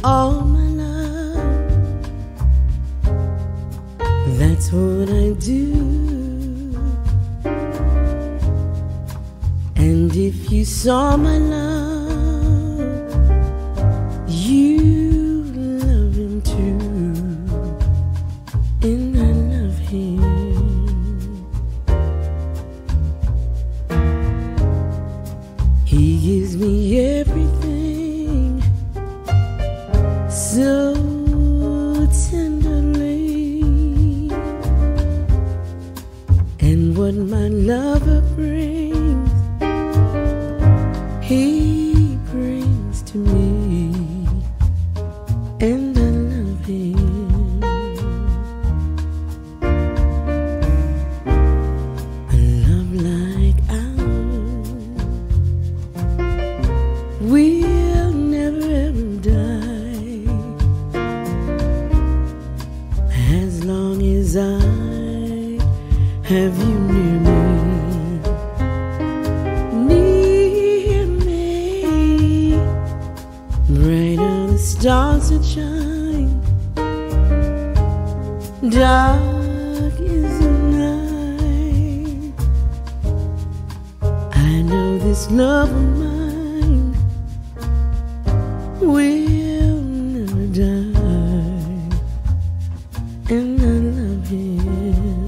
all my love. That's what I do. And if you saw my love, you love him too. And I love him. He gives me everything so tenderly, and what my lover brings, he brings to me, and I love him. A love like ours will never ever die, as long as I have you near me. Stars that shine, dark is the night. I know this love of mine will never die, and I love him.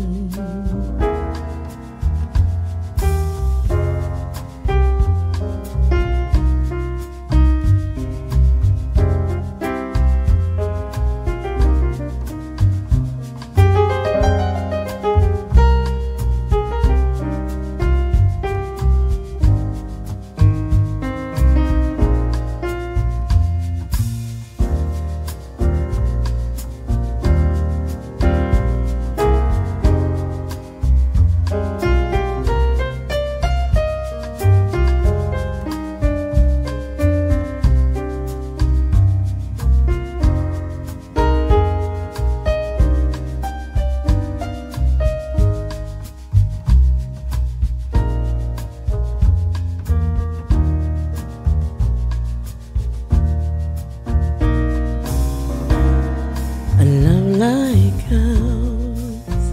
Like ours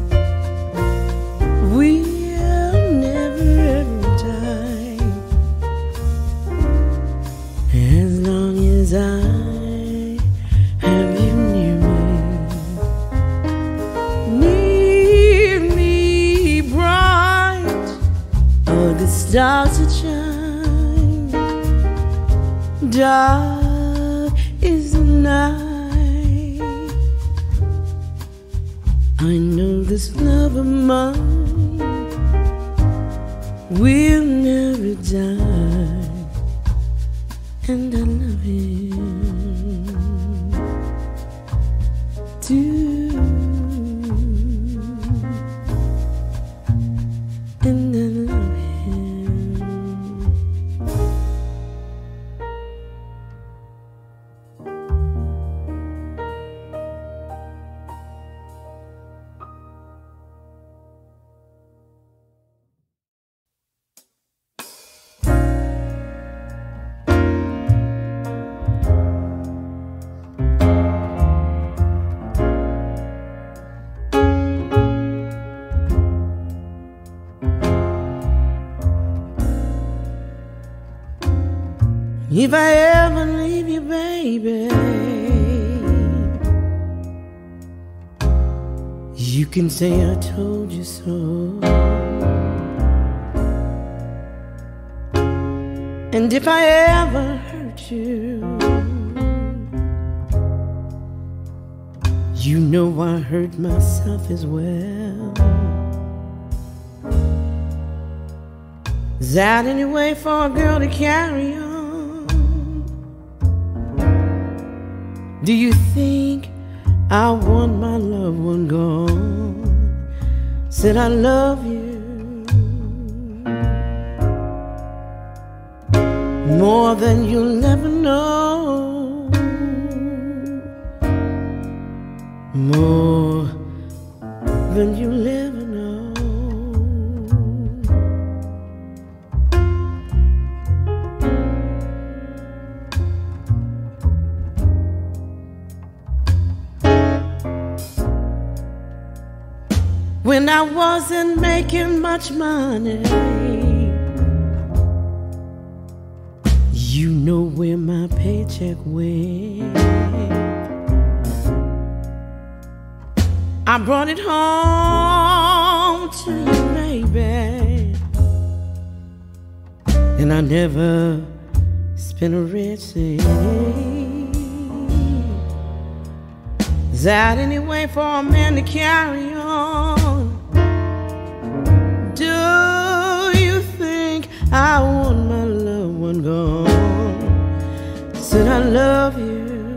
will never ever die, as long as I have you near me bright. Oh, the stars that shine, dark is the night. I know this love of mine will never die, and I love him too, and I love him. If I ever leave you, baby, you can say I told you so. And if I ever hurt you, you know I hurt myself as well. Is that any way for a girl to carry on? Do you think I want my loved one gone? Said I love you more than you'll ever know, more than you'll ever know. when I wasn't making much money. You know where my paycheck went. I brought it home to you, baby, and I never spent a red cent. Is that any way for a man to carry on? Do you think I want my loved one gone? Said I love you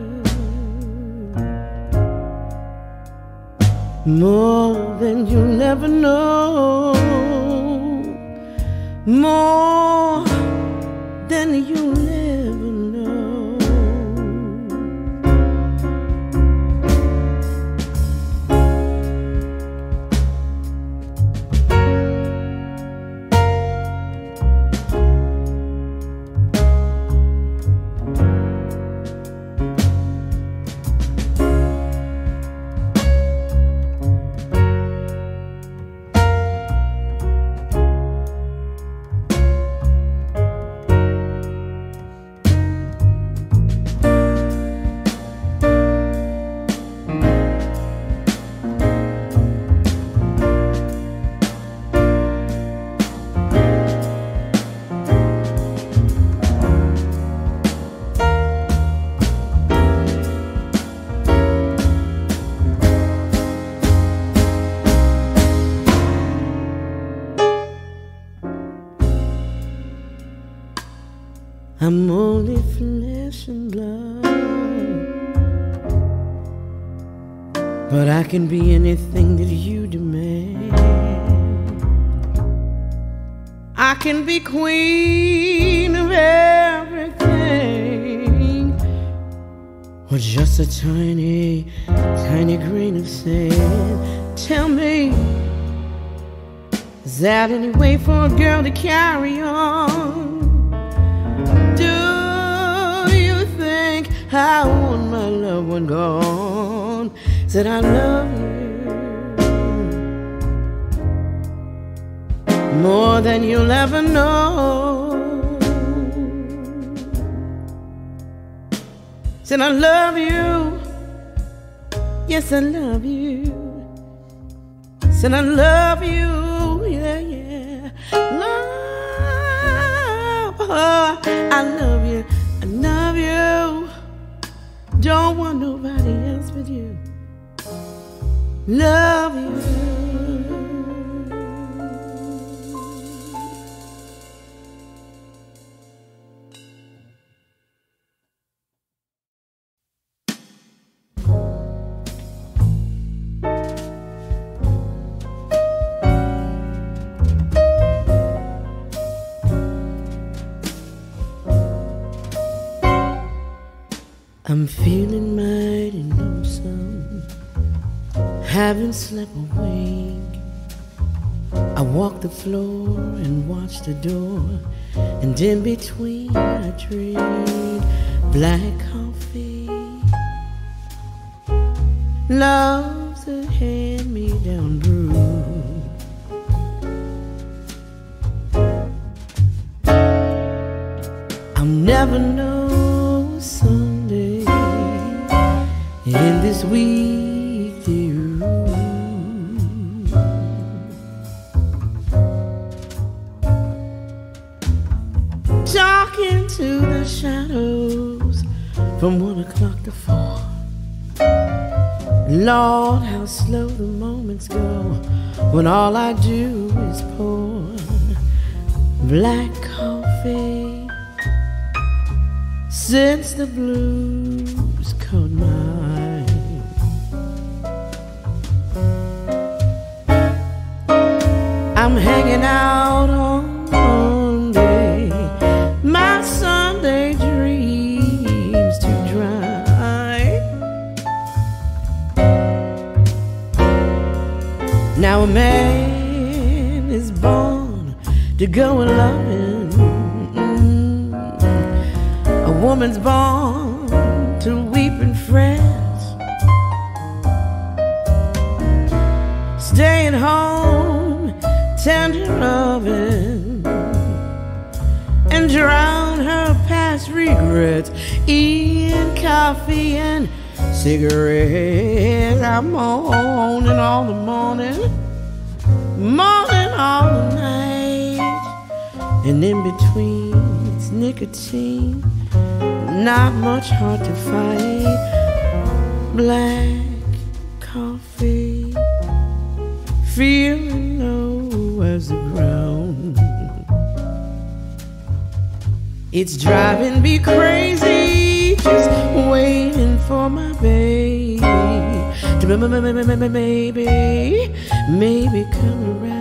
more than you'll ever know, more than you'll ever know. I'm only flesh and blood, but I can be anything that you demand. I can be queen of everything, or just a tiny, tiny grain of sand. Tell me, is that any way for a girl to carry on? Do you think I want my loved one gone? Said I love you more than you'll ever know. Said I love you, yes I love you. Said I love you, yeah, yeah. Love, I love you, I love you. Don't want nobody else but you. Love you. I'm feeling mighty lonesome, haven't slept a wink. I walk the floor and watch the door, and in between I drink black coffee. Love's a hand-me-down brew. I'll never know someday in this weekday room. Talking to the shadows from 1 o'clock to 4. Lord, how slow the moments go when all I do is pour black coffee. Since the blues caught my eye, I'm hanging out on Monday, my Sunday dreams too dry. Now a man is born to go a-loving, a woman's born to weep and fret, staying home cigarettes, eating coffee and cigarettes. I'm moaning all the morning, moaning all the night, and in between it's nicotine, not much hard to fight. Black coffee, feeling low as the ground. It's driving me crazy, just waiting for my baby to maybe come around.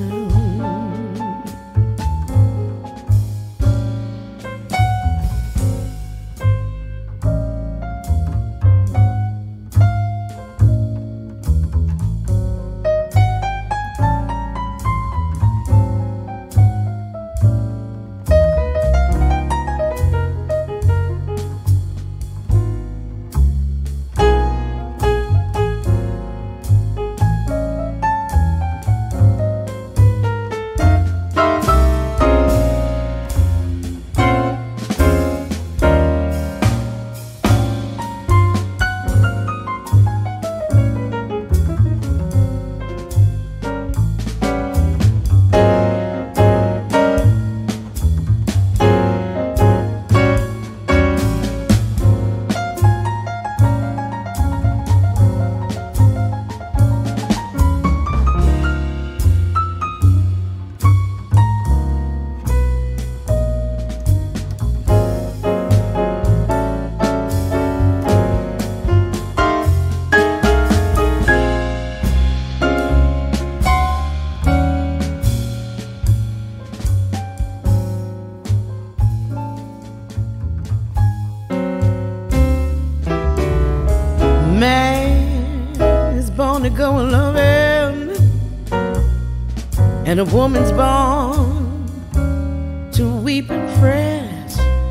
To go and love him, and a woman's born to weep and fret,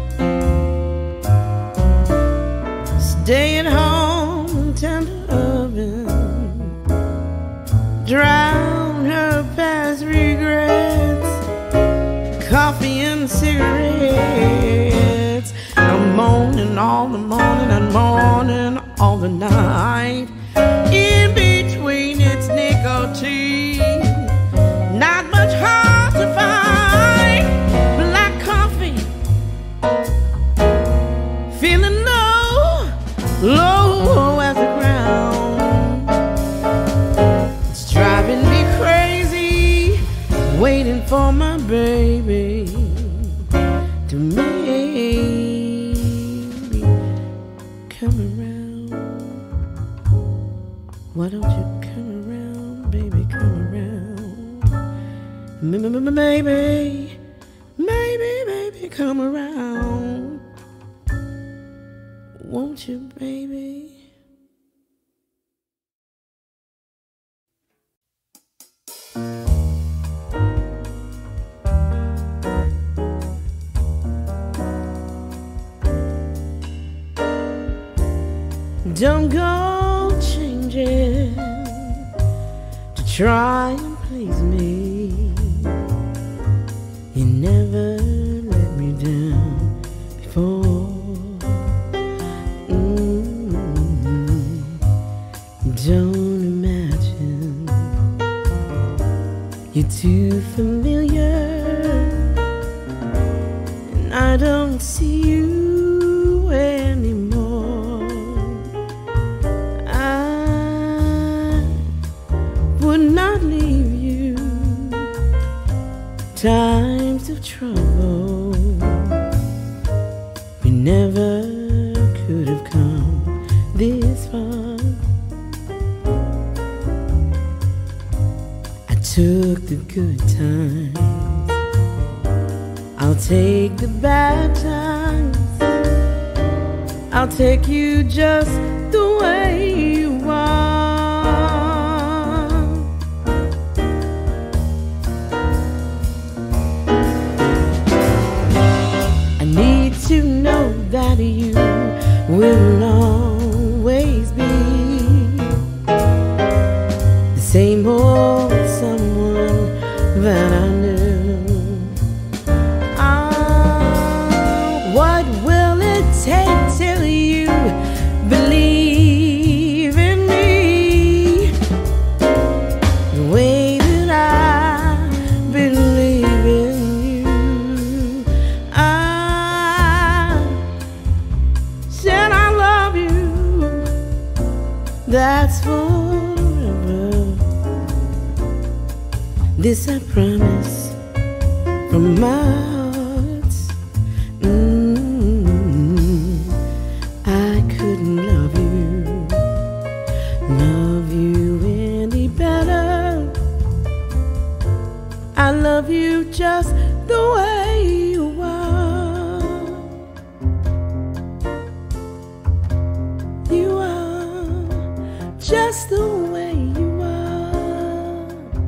stay at home and tend to oven, drown her past regrets, coffee and cigarettes. I'm moaning all the morning and moaning all the night. In between it's nicotine, not much hard to find. Black coffee, feeling low, low as the ground. It's driving me crazy, waiting for my baby to maybe come around. Why don't you come around, baby, come around. Maybe, maybe, come around. Won't you, baby? Don't go changing to try and please me. You never let me down before. Don't imagine you're too familiar, and I don't see you anymore. I would not leave you. Times of trouble, we never could have come this far. I took the good times, I'll take the bad times. I'll take you just the way you are. I need to know that you will always be the same old someone that I knew. What will it that's forever. This I promise from my heart. I couldn't love you any better. I love you just the way you are. You are just the way you are.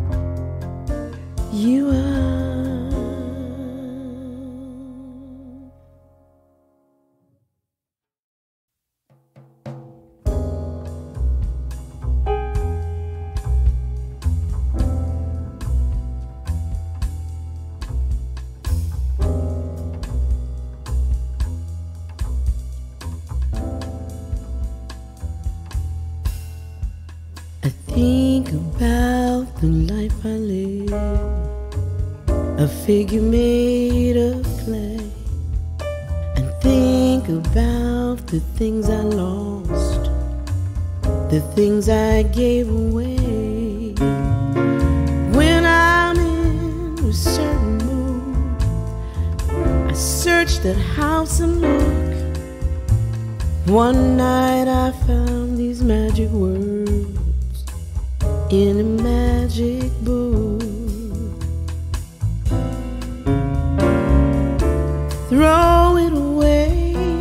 You are. I think about the life I live, a figure made of clay, and think about the things I lost, the things I gave away. When I'm in a certain mood, I search that house and look. One night I found these magic words in a magic book. Throw it away,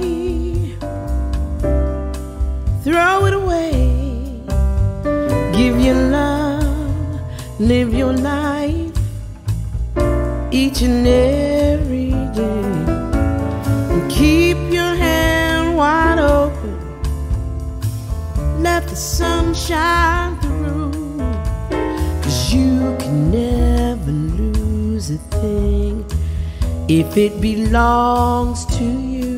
throw it away. Give your love, live your life each and every day, and keep your hand wide open. Let the sun shine through. You can never lose a thing if it belongs to you.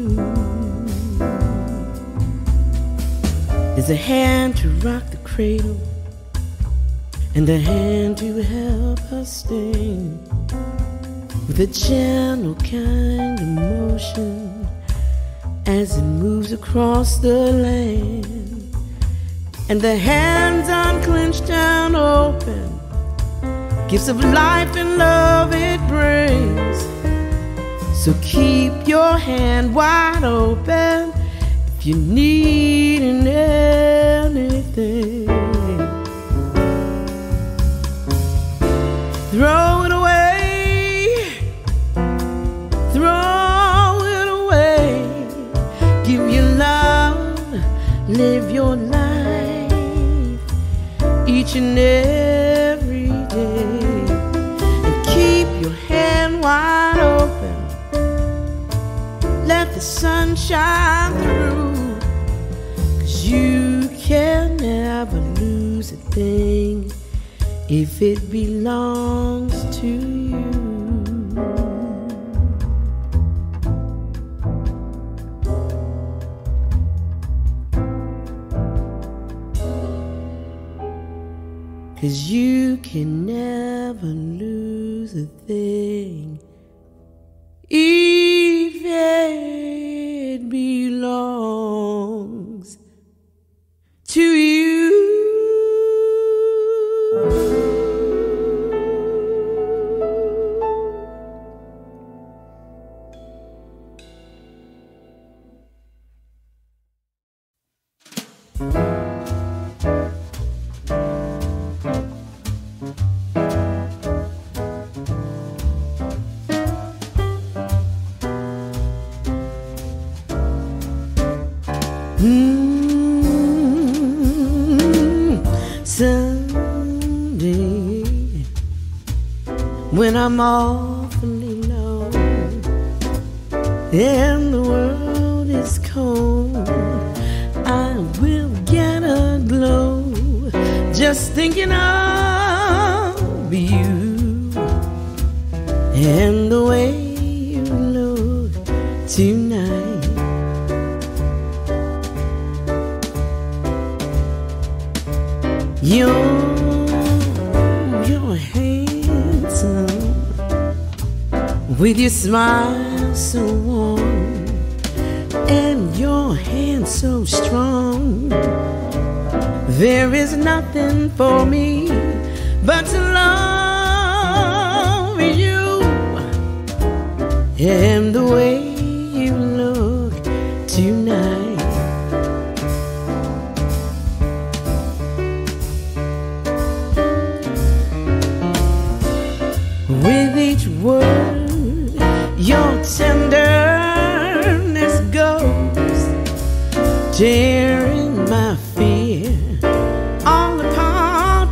There's a hand to rock the cradle and a hand to help us stay, with a gentle kind of motion as it moves across the land. And the hands unclenched and open, gifts of life and love it brings. So keep your hand wide open if you need anything. Throw it away, throw it away. Give your love, live your life each and every day, and keep your hand wide open. Let the sun shine through, 'cause you can never lose a thing if it belongs to you. Cause you can never lose a thing if it belongs to you. Someday, when I'm awfully low and the world is cold, I will get a glow just thinking of you and the way you look tonight. You're handsome, with your smile so warm and your hands so strong. There is nothing for me but to love you and the way you look tonight. With each word, your tenderness goes tearing my fear all apart,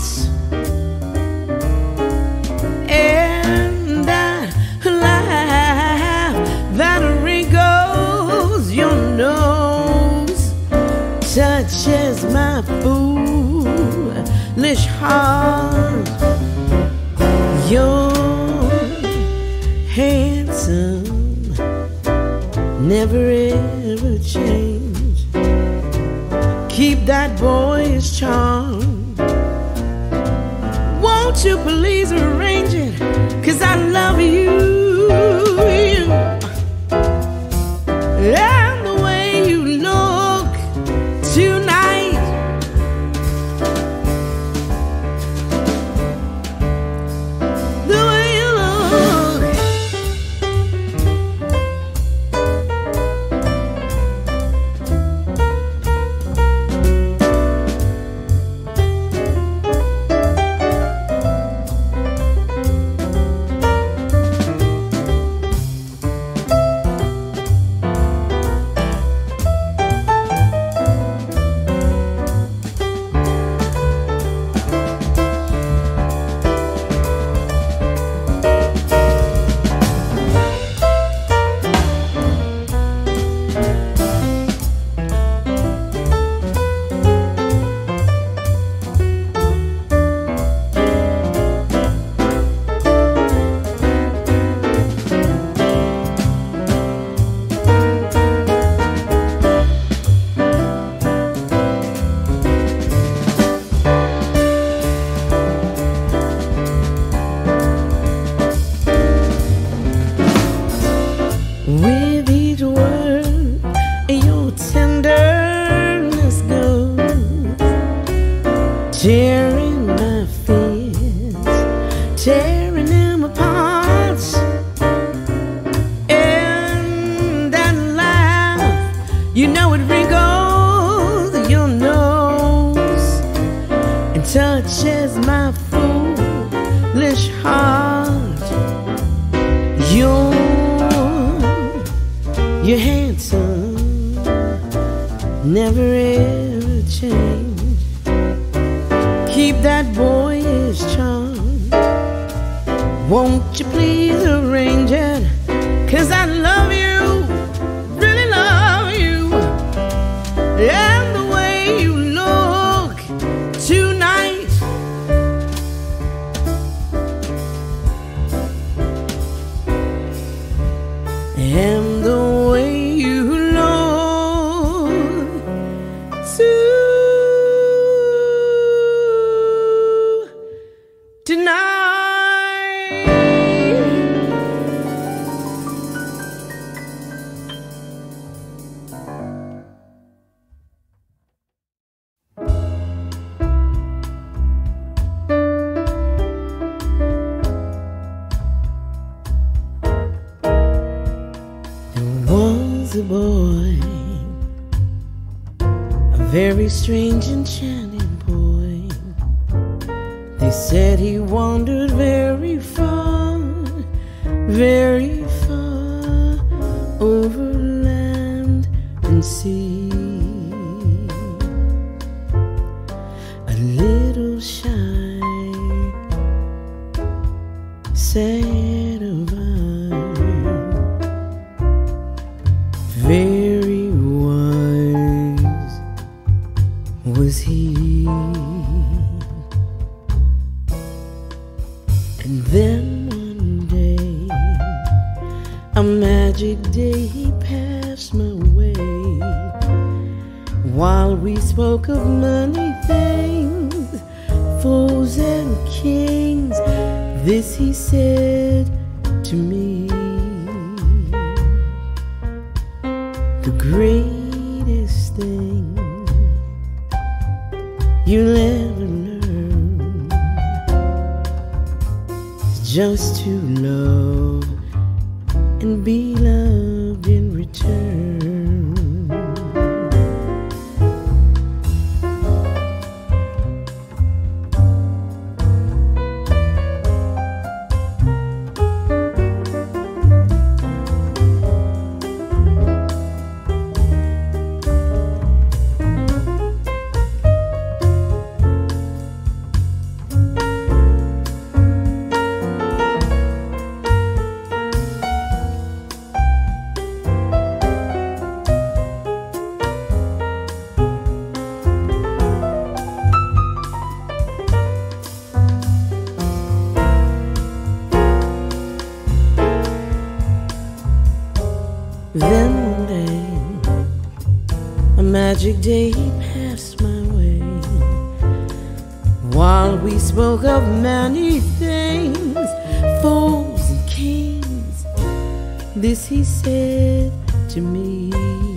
and that laugh that wrinkles your nose touches my foolish heart. You're handsome, never ever change. Keep that boyish charm. Won't you please arrange it? 'Cause I love you, and the way you look tonight. The way you look. With each word, your tenderness goes tearing my fears, tearing them apart. And that laugh, you know it wrinkles your nose and touches my foolish heart. You're handsome, never ever change. Keep that boyish charm. Won't you please arrange it? 'Cause I love you, really love you, and the way you look tonight. And the way you look tonight. A boy, a very strange enchanting boy. They said he wandered very far over land and sea. A little shy, sad of eye, very wise was he. And then one day, a magic day, he passed my way. While we spoke of many things, foes and kings, this he said to me: the greatest thing you you'll ever learn is just to love and be loved in return. Then one day, a magic day passed my way. While we spoke of many things, foes and kings, this he said to me: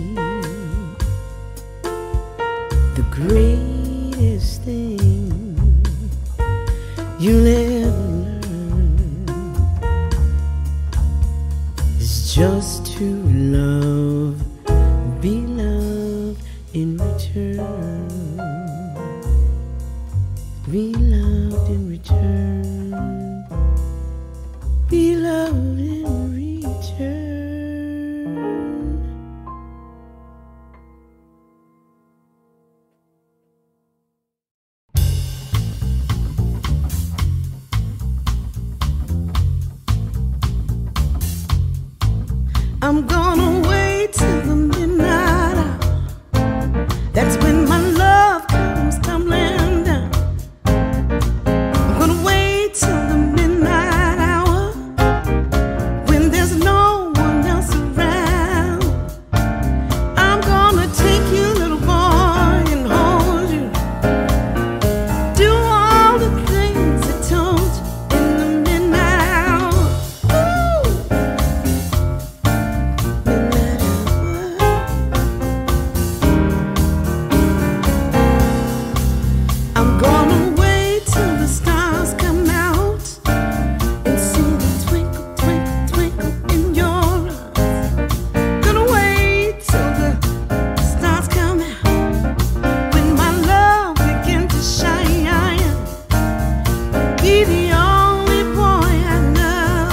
the greatest thing you'll ever learn is just to love, be loved in return. Be loved in return. Be loved in return. I'm gonna wait till the midnight hour. That's when my love comes tumbling down. I'm gonna wait till the midnight hour, when there's no one else around. I'm gonna take you, little boy, and hold you. Do all the things I told you in the midnight hour. I'm gonna wait till the stars come out and see the twinkle, twinkle, twinkle in your eyes. Gonna wait till the stars come out, when my love begins to shine. Be the only boy I know.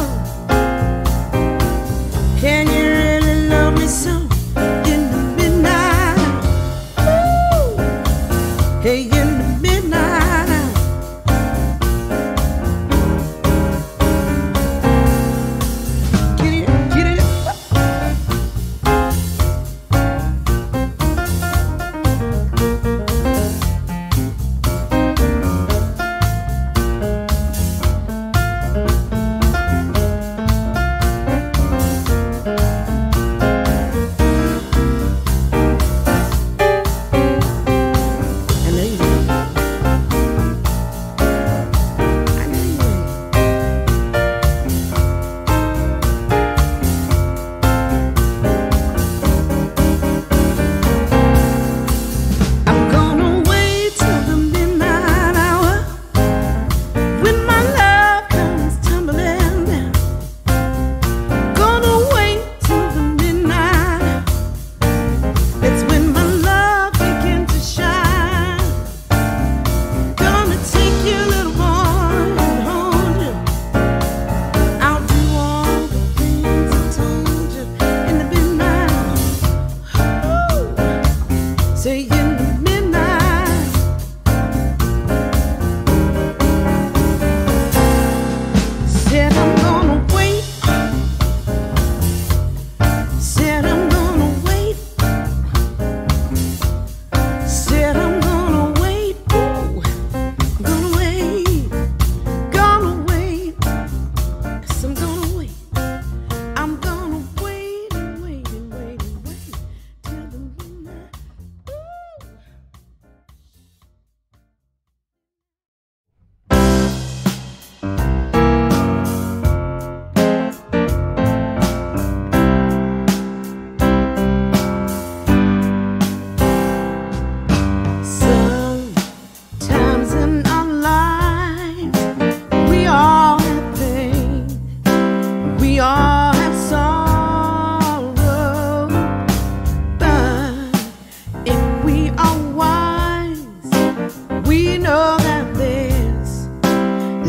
Can you really love me so in the midnight hour? Hey, in the midnight hour.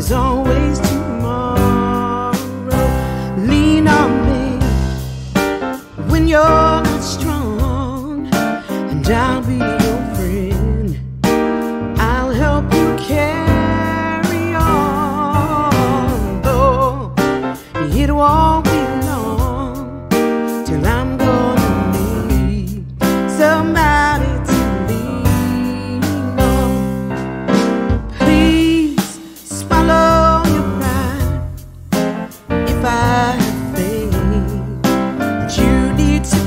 there's always tomorrow. Lean on me when you're not strong, and I'll be your friend. I'll help you carry on, though it won't be long till I'm gonna need somebody to lean on. Please swallow your pride if I have faith that you need to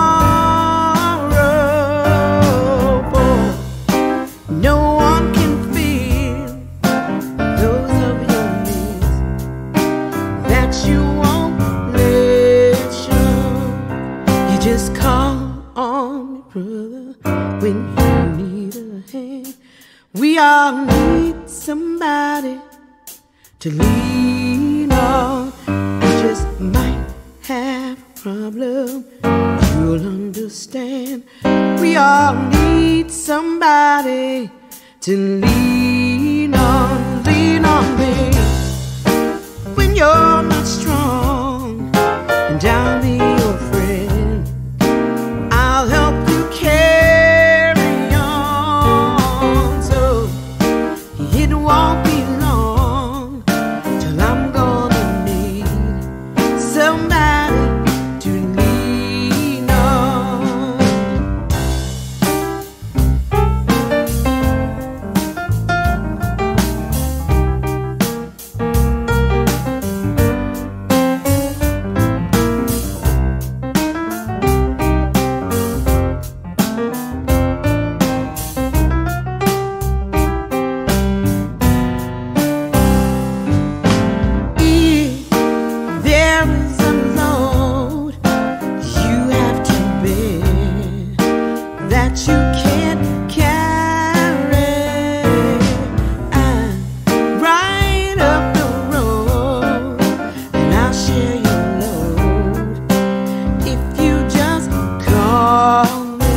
borrow, boy. No one can feel those of your needs that you won't let show. You just call on me, brother, when you need a hand. We all need somebody to lean on. You just might have a problem, you'll understand. We all need somebody to lean on. Lean on me when you're not strong, and I'll be your friend. I'll help you carry on, so it won't be long till I'm gonna need somebody to lean on. If there is a load you have to bear that you can't carry, I'm right up the road and I'll share your load if you just call me.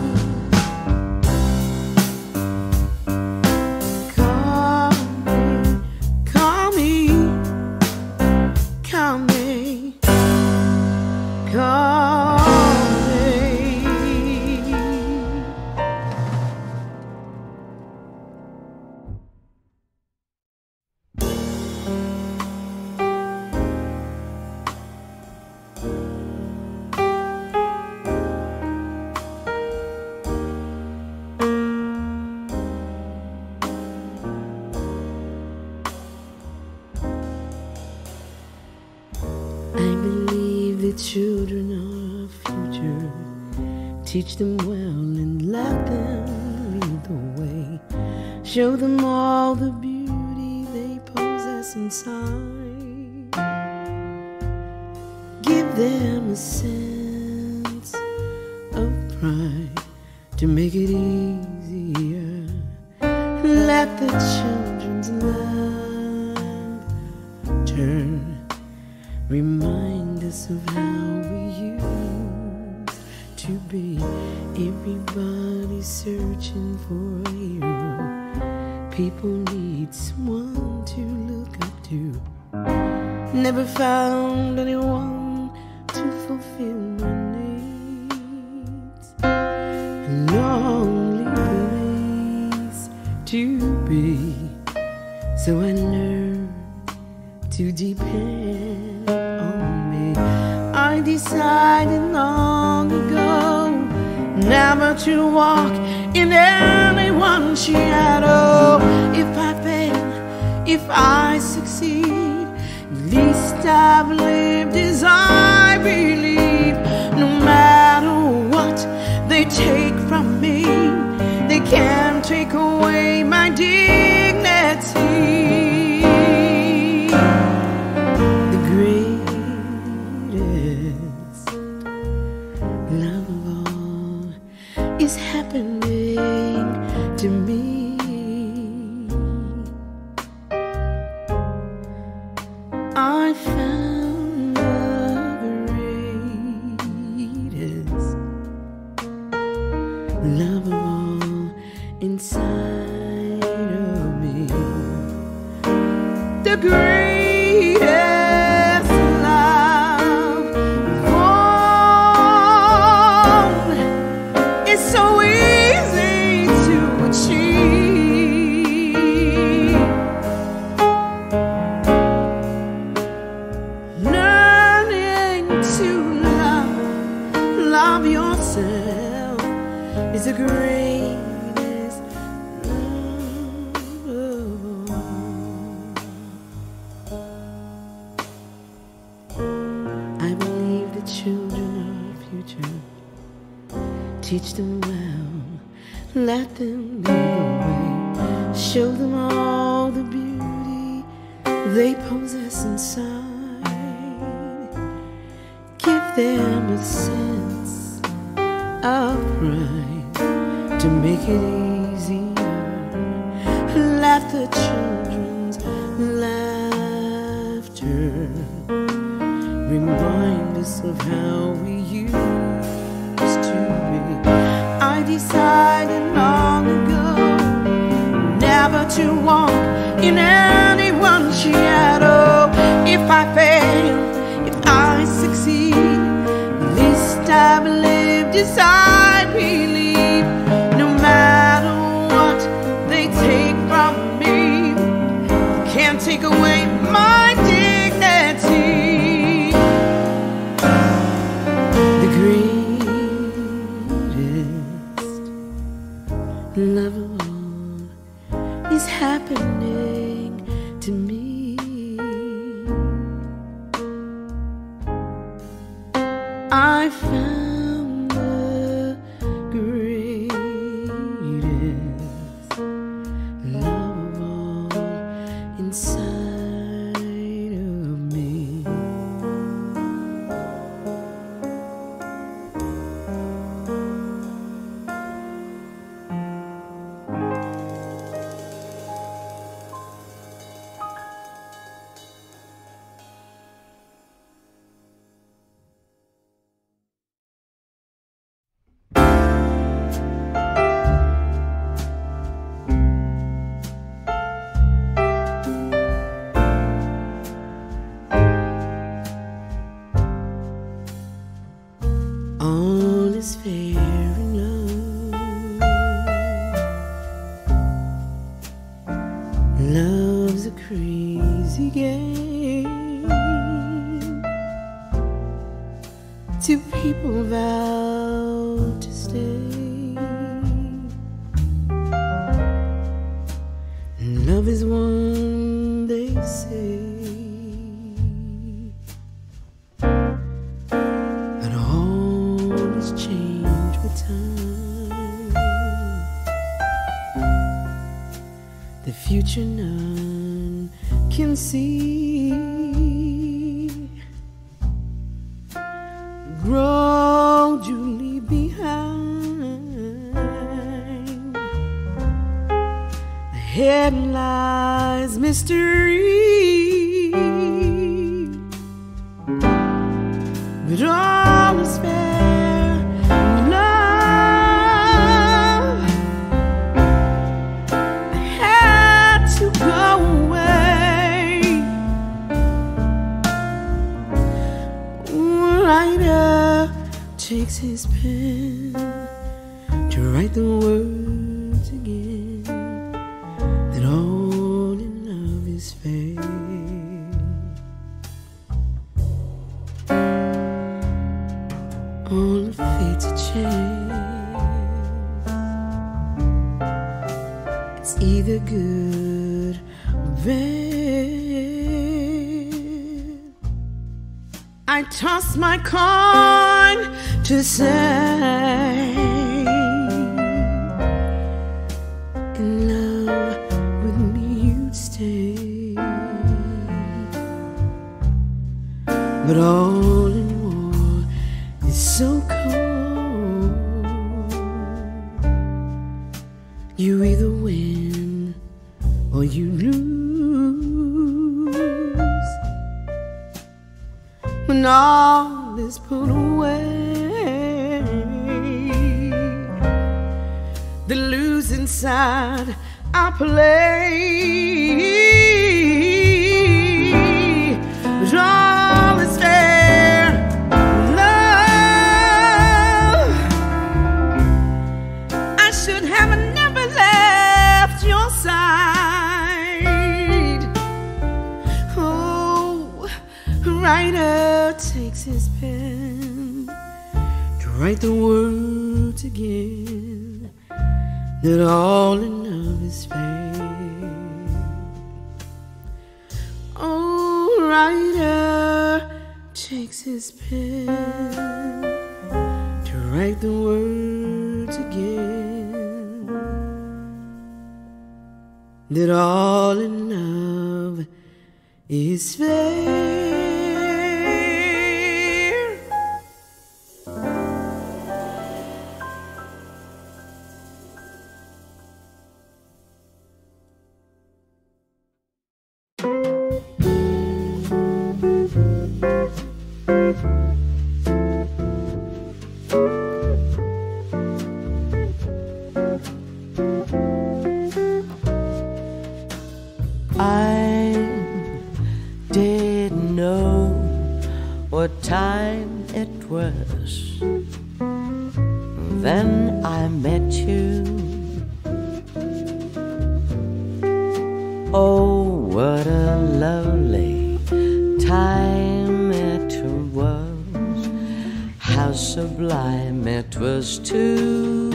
Call me, call me, call me, call me. I believe the children are our future. Teach them well and let them lead the way. Show them all the beauty they possess inside. Give them a sense of pride to make it easier. Let the children's laughter remind us of how we used to be. Everybody's searching for a hero. People need someone to look up to. Never found anyone to fulfill my needs. A lonely place to be. So I learned to depend on me. I decided long ago never to walk in anyone's shadow. If I fail, if I succeed, at least I've lived as I believe. No matter what they take from me, they can't take away my dignity. The greatest love of all is happening to me. I found the greatest love of all greatest love of all. It's so easy to achieve. Learning to love yourself is the greatest love. I believe the children are our future. Teach them well, let them lead the way. Show them all the beauty they possess inside. Give them a sense of pride to make it easier. Let the children's laughter remind us of how we used to be. I decided long ago never to walk in anyone's shadow. If I fail, if I succeed, at least I've lived as I believe. No matter what they take from me, they can't take away my dignity. The greatest love of all is happening to me. I found the greatest love of all inside of me. All is fair in love. Love's a crazy game. Two people vow to stay. Love is one, they say. Change with time. The future none can see. Gradually behind, ahead lies mystery. But all is fair. Takes his pen to write the words again, that all in love is fair. All the fates are changed. It's either good or bad. I toss my coin to say, in love with me you'd stay. But all in war is so cold. You either win or you lose. When all is put away, the lose inside our play. his pen to write the words again, that all in love is fair. Oh, writer takes his pen to write the words again, that all in love is fair. Time it was, then I met you. Oh, what a lovely time it was, how sublime it was too.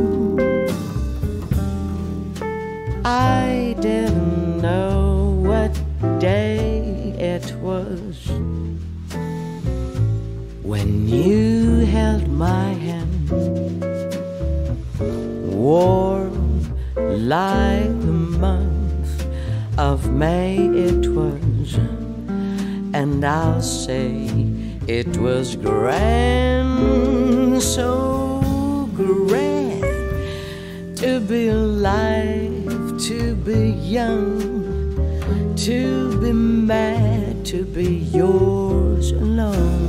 I didn't know what day it was when you held my hand, warm like the month of May it was, and I'll say it was grand, so grand, to be alive, to be young, to be mad, to be yours alone.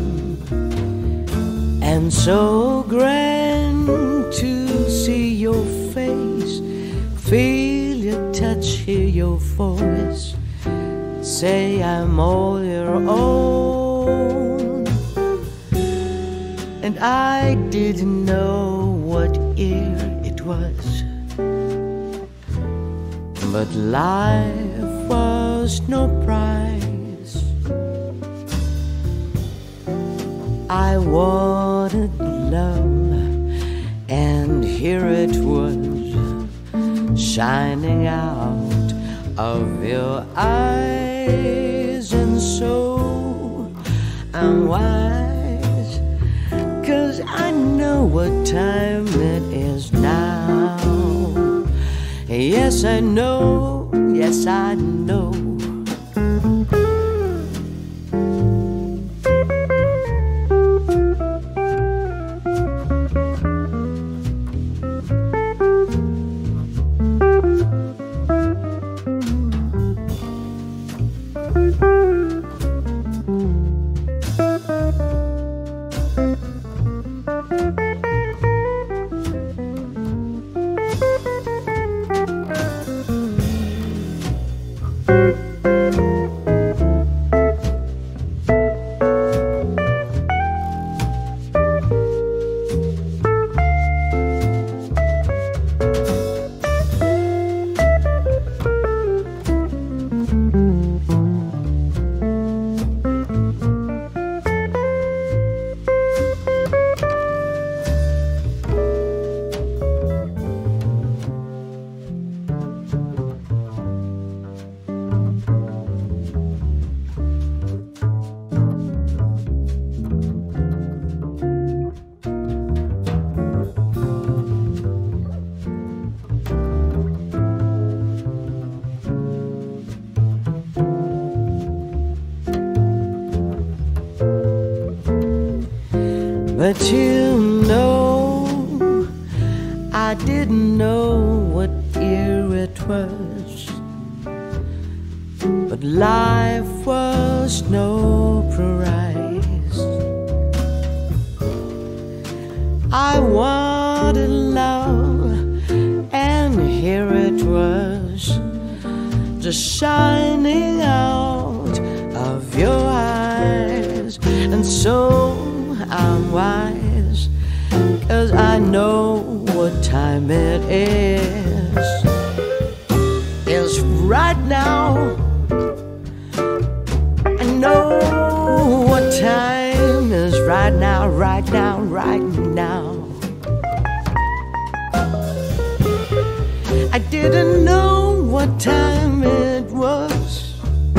And so grand to see your face, feel your touch, hear your voice, say I'm all your own. And I didn't know what year it was, but life was no prize. I wanted love, and here it was, shining out of your eyes. And so I'm wise, 'cause I know what time it is now. Yes, I know, yes, I know. But you know, I didn't know what year it was, but life was no prize. I wanted love, and here it was, just shining out of your eyes. And so I'm wise, 'cause I know what time it is. It's right now. I know what time didn't know what time it was,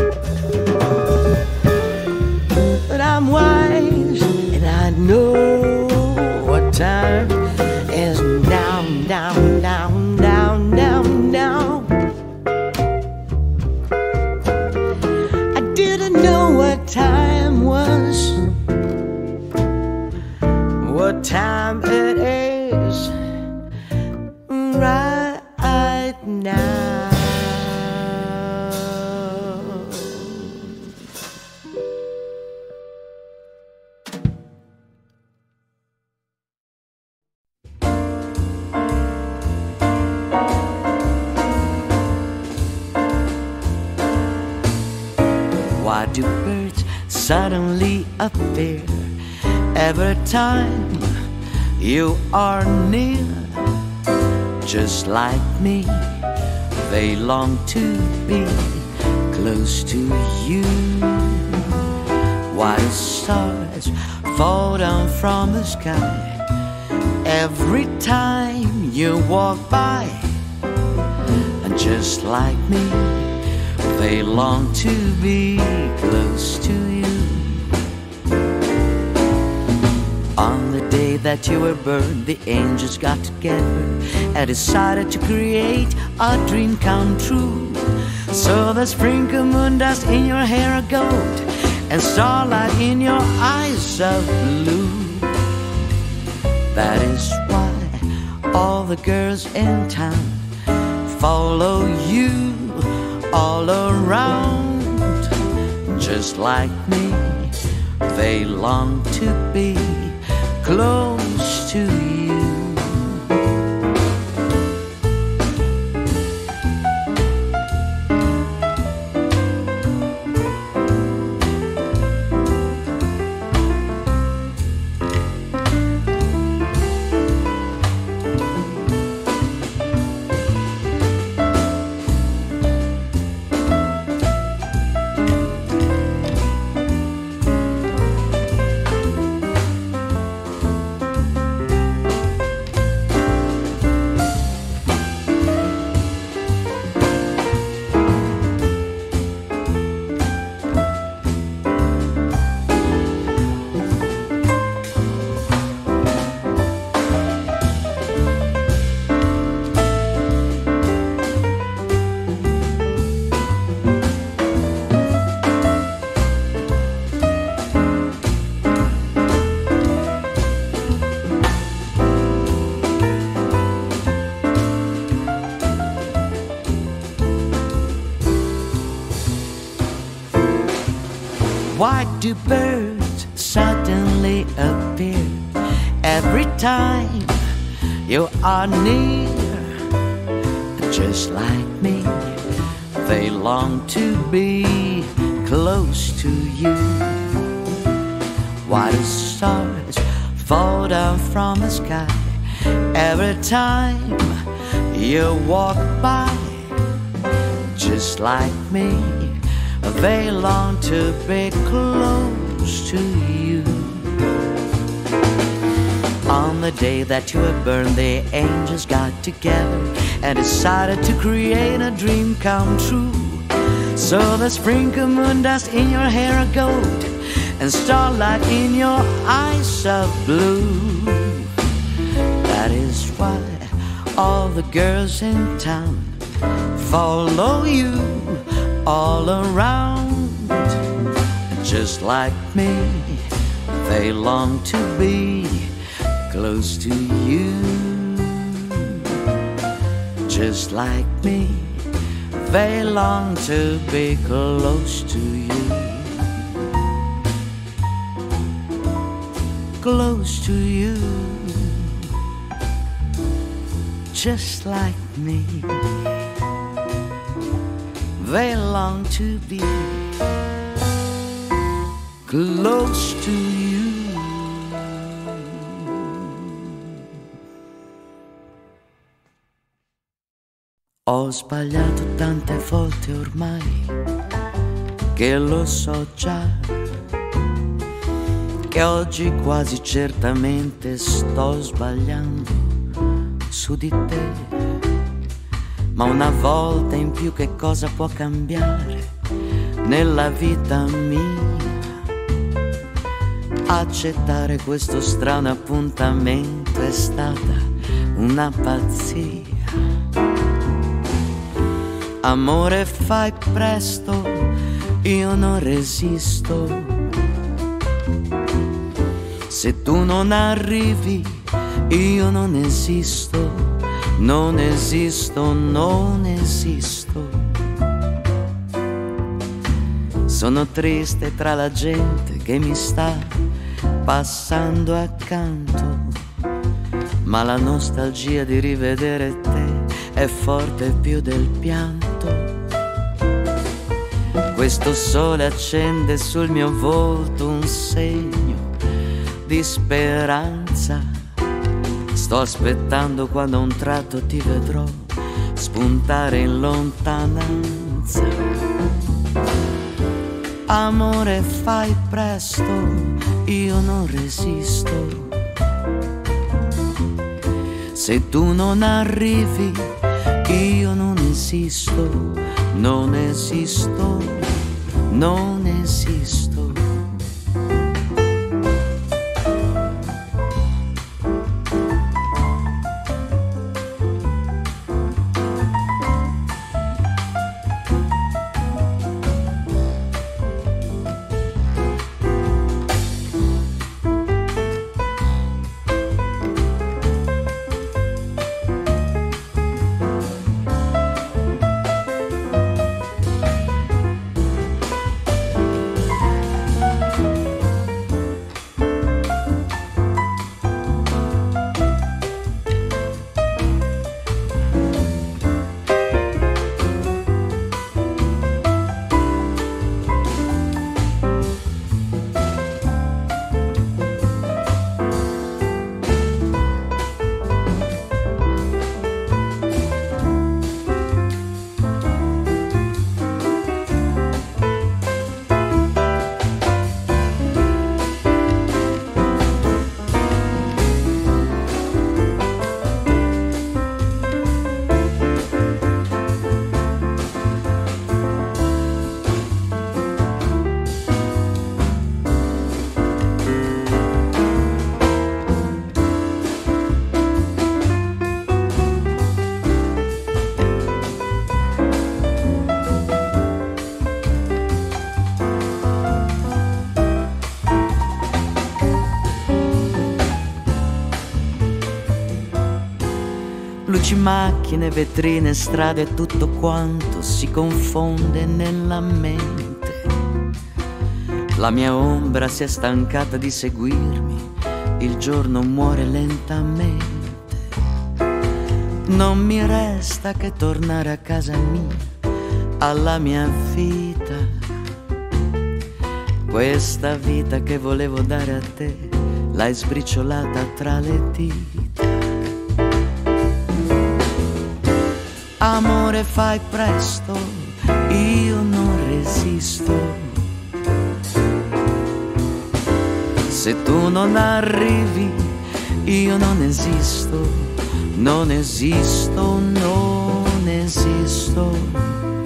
but I'm wise and I know what time is now, now, now, now, now, now. I didn't know what time was, what time it is right now. Why do birds suddenly appear every time you are near? Just like me, they long to be close to you. Why do stars fall down from the sky every time you walk by? And just like me, they long to be close to you. On the day that you were born, the angels got together and decided to create a dream come true. So they sprinkle moon dust in your hair of gold and starlight in your eyes of blue. That is why all the girls in town follow you all around. Just like me, they long to be close to you. Why do birds suddenly appear every time you are near? Just like me, they long to be close to you. Why do stars fall down from the sky every time you walk by? Just like me, they long to be close to you. On the day that you were born, the angels got together and decided to create a dream come true. So they sprinkle moon dust in your hair of gold and starlight in your eyes of blue. That is why all the girls in town follow you all around. Just like me, they long to be close to you. Just like me, they long to be close to you. Close to you. Just like me, they long to be close to you. Ho sbagliato tante volte ormai, che lo so già, che oggi quasi certamente sto sbagliando su di te. ma una volta in più che cosa può cambiare nella vita mia? Accettare questo strano appuntamento è stata una pazzia. Amore, fai presto, io non resisto. Se tu non arrivi, io non esisto, non esisto, non esisto. Sono triste tra la gente che mi sta passando accanto, ma la nostalgia di rivedere te è forte più del pianto. Questo sole accende sul mio volto un segno di speranza. Sto aspettando quando a un tratto ti vedrò spuntare in lontananza. Amore, fai presto, io non resisto. Se tu non arrivi, io non esisto, non esisto, non esisto. Luci, macchine, vetrine, strade, tutto quanto si confonde nella mente. La mia ombra si è stancata di seguirmi, il giorno muore lentamente. Non mi resta che tornare a casa mia, alla mia vita. Questa vita che volevo dare a te, l'hai sbriciolata tra le dita. Amore, fai presto, io non resisto. Se tu non arrivi, io non esisto, non esisto, non esisto.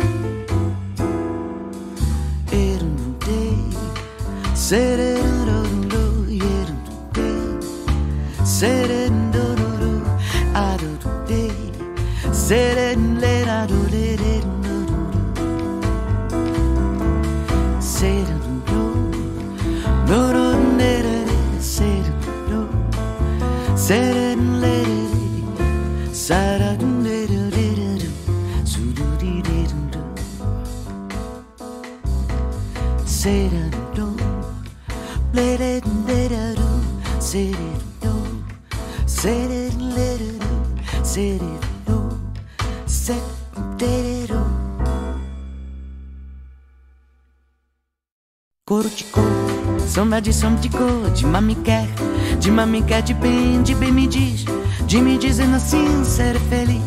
Som de cor, de mami quer, de bem me diz, de me dizendo assim, ser feliz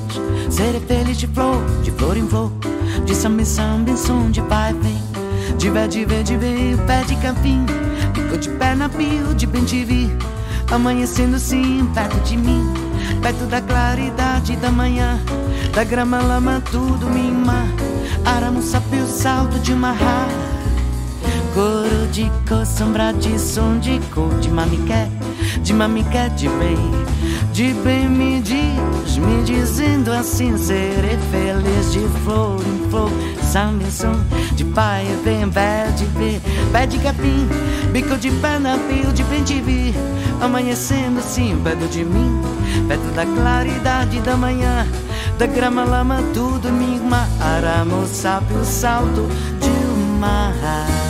de flor em flor, de samba em som, de pai vem, de ver, pé de capim, ficou de pé na pio, de bem te vir, amanhecendo assim, perto de mim, perto da claridade da manhã, da grama lama tudo mima, aramuça pelo salto de uma rara. Coro de cor, sombra de som de cor, de mamiqué, de bem me diz, me dizendo assim, serei feliz de flor em flor, samba e som, de pai e bem, pé de capim, bico de pé na pio de bem te vi, amanhecendo assim, perto de mim, perto da claridade da manhã, da grama lama tudo mima, aramuça pelo salto de uma rara.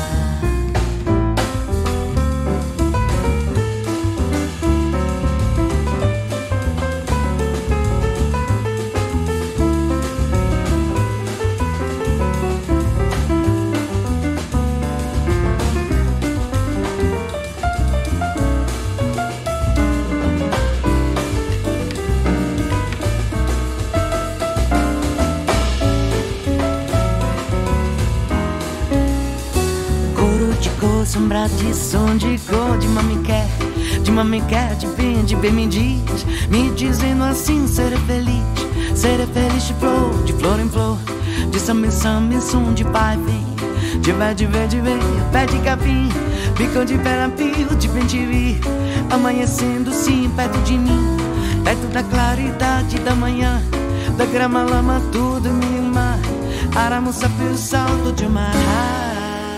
Sombra de som de cor, de mamiqué, de bem me diz, me dizendo assim, serei feliz de flor em flor, de samba em som, de pai vem, de ver, pé de capim, bico de pé na pio, de bem te vi, amanhecendo sim, perto de mim, perto da claridade da manhã, da grama lama tudo mima, aramuça pelo salto de uma rara.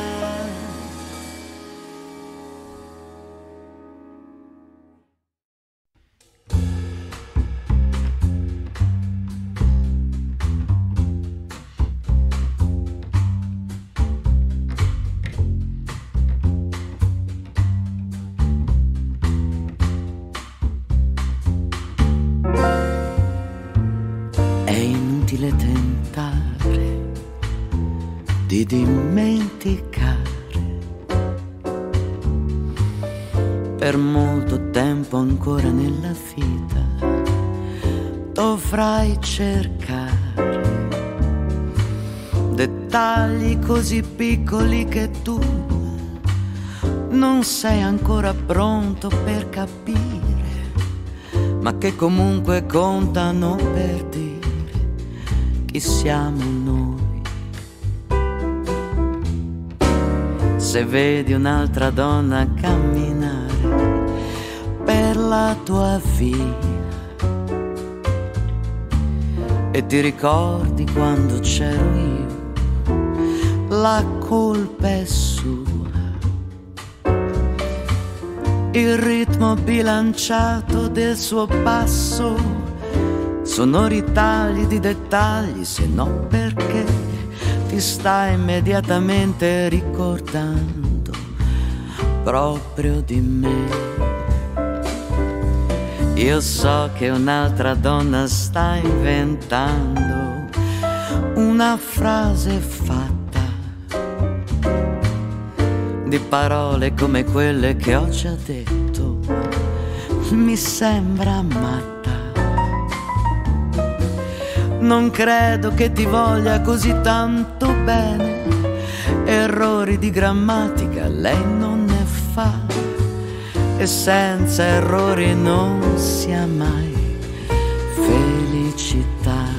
Tentare di dimenticare, per molto tempo ancora nella vita dovrai cercare dettagli così piccoli che tu non sei ancora pronto per capire, ma che comunque contano per dire chi siamo noi. Se vedi un'altra donna camminare per la tua via e ti ricordi quando c'ero io, la colpa è sua. Il ritmo bilanciato del suo passo, sono ritagli di dettagli, se no perché ti stai immediatamente ricordando proprio di me. Io so che un'altra donna sta inventando una frase fatta di parole come quelle che ho già detto, mi sembra matta. Non credo che ti voglia così tanto bene, errori di grammatica lei non ne fa, e senza errori non si ha mai felicità.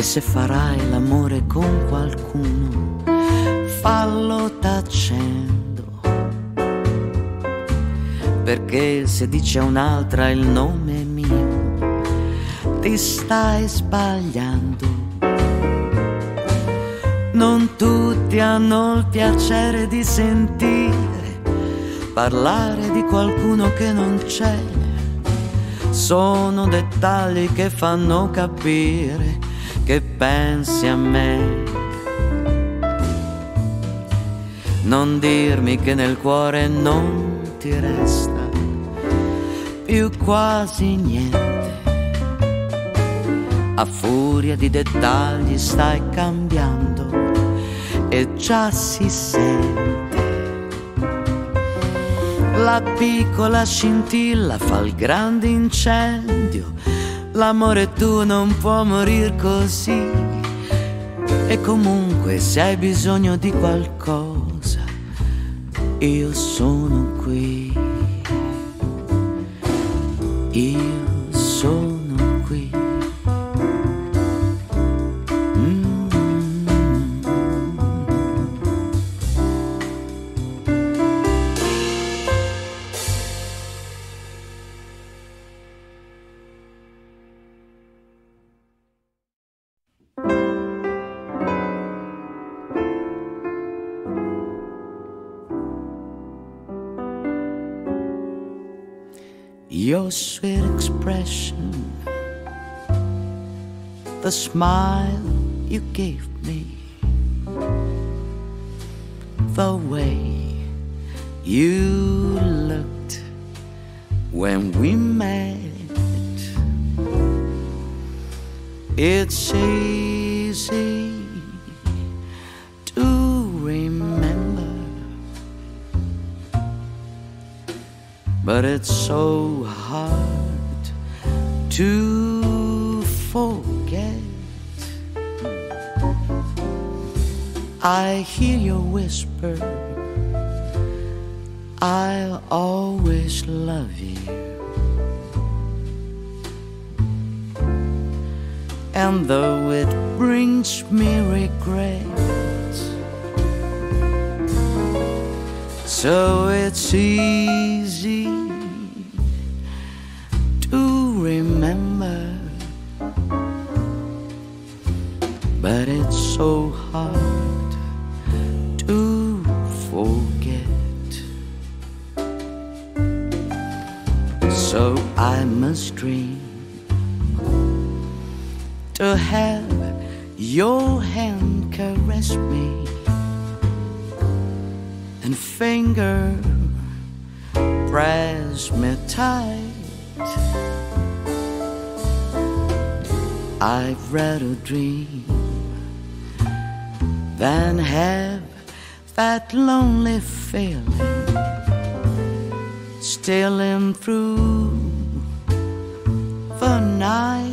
se farai l'amore con qualcuno, fallo tacendo, perché se dici a un'altra il nome mio, ti stai sbagliando. Non tutti hanno il piacere di sentire parlare di qualcuno che non c'è. Sono dettagli che fanno capire che pensi a me. Non dirmi che nel cuore non ti resta più quasi niente. A furia di dettagli stai cambiando e già si sente. La piccola scintilla fa il grande incendio. L'amore tu non può morir così. E comunque se hai bisogno di qualcosa, io sono qui. Io sono qui. Your sweet expression, the smile you gave me, the way you looked when we met. It's easy to remember, but it's so hard to forget. I hear your whisper, I'll always love you. And though it brings me regret, so it's easy to remember, but it's so hard to forget. So I must dream to have your hand caress me and finger press me tight. I'd rather dream than have that lonely feeling stealing through the night.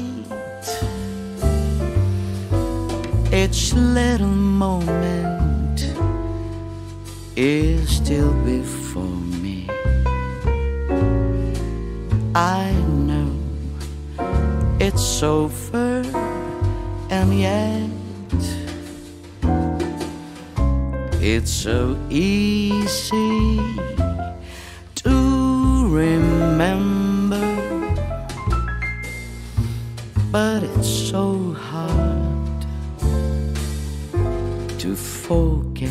Each little moment is still before me. I know it's over, and yet it's so easy to remember, but it's so hard to forget.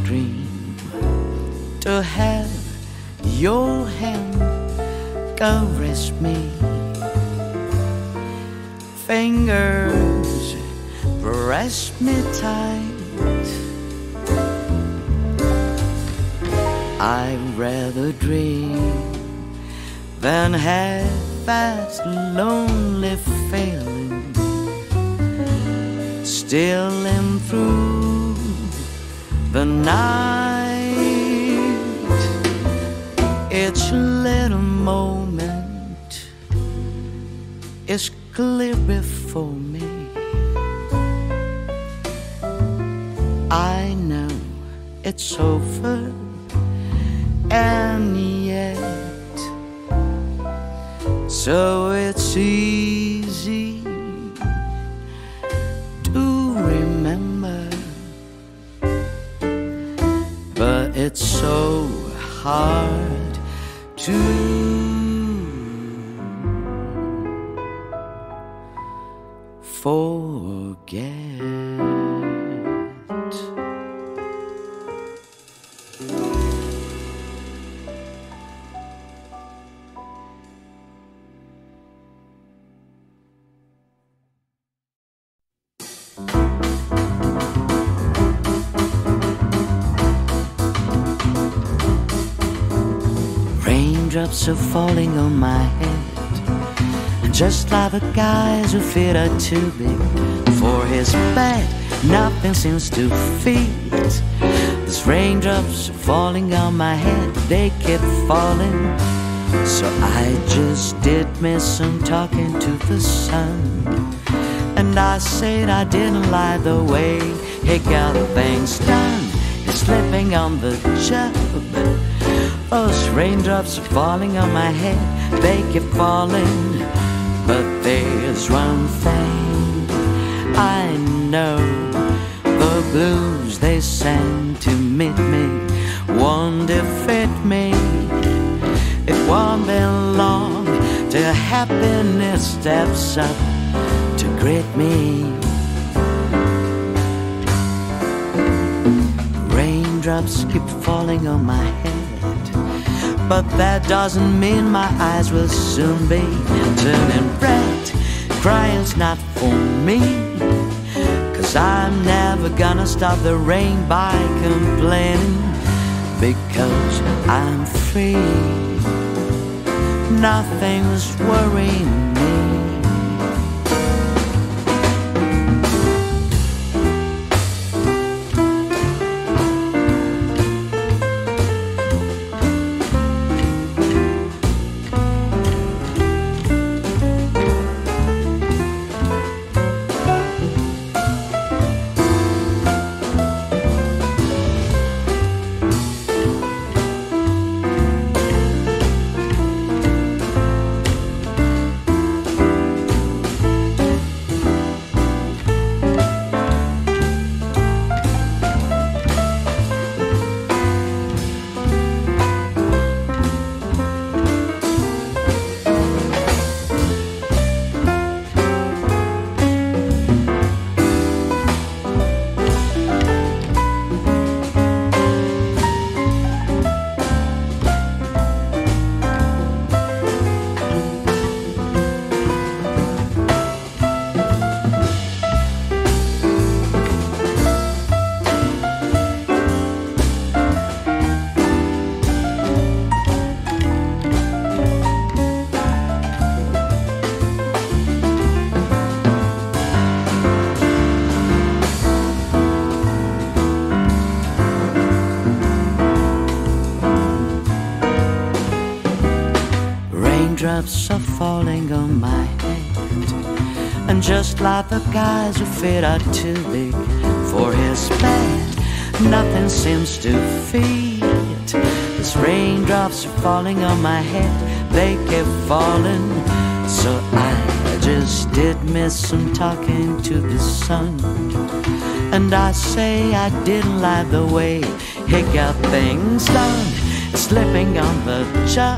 dream to have your hand caress me. Fingers press me tight. I'd rather dream than have that lonely feeling stealing through the night. Each little moment is clear before me. I know it's over, and yet so it's easy to remember, but it's so hard to forget. Raindrops are falling on my head, and just like the guys who feet are too big for his bed, nothing seems to fit. These raindrops are falling on my head, they keep falling. So I just did me some talking to the sun, and I said I didn't like the way he got things done. He's slipping on the job. Those raindrops are falling on my head, they keep falling. But there's one thing I know, the blues they send to meet me won't defeat me. It won't be long till happiness steps up to greet me. Raindrops keep falling on my head, but that doesn't mean my eyes will soon be turning red. Crying's not for me, 'cause I'm never gonna stop the rain by complaining, because I'm free. Nothing's worrying me. Raindrops are falling on my head, and just like the guys who feet are too big for his bed, nothing seems to fit. These raindrops are falling on my head, they keep falling. So I just did me some talking to the sun, and I say I didn't like the way he got things done, slipping on the job.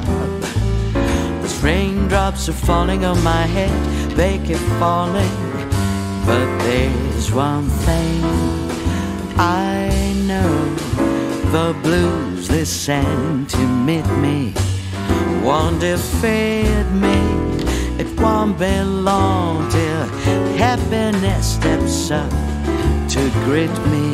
Those raindrops are falling on my head, they keep falling. But there's one thing I know, the blues they sang to meet me won't defeat me. It won't be long till happiness steps up to greet me.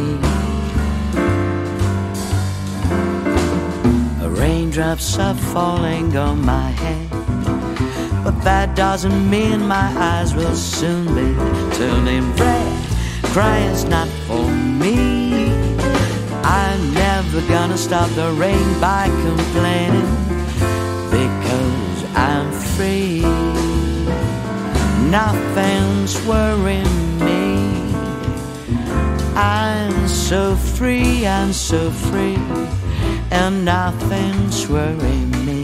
Raindrops are falling on my head, but that doesn't mean my eyes will soon be turning red. Crying's not for me. I'm never gonna stop the rain by complaining, because I'm free. Nothing's worrying me. I'm so free, I'm so free, and nothing's worrying me.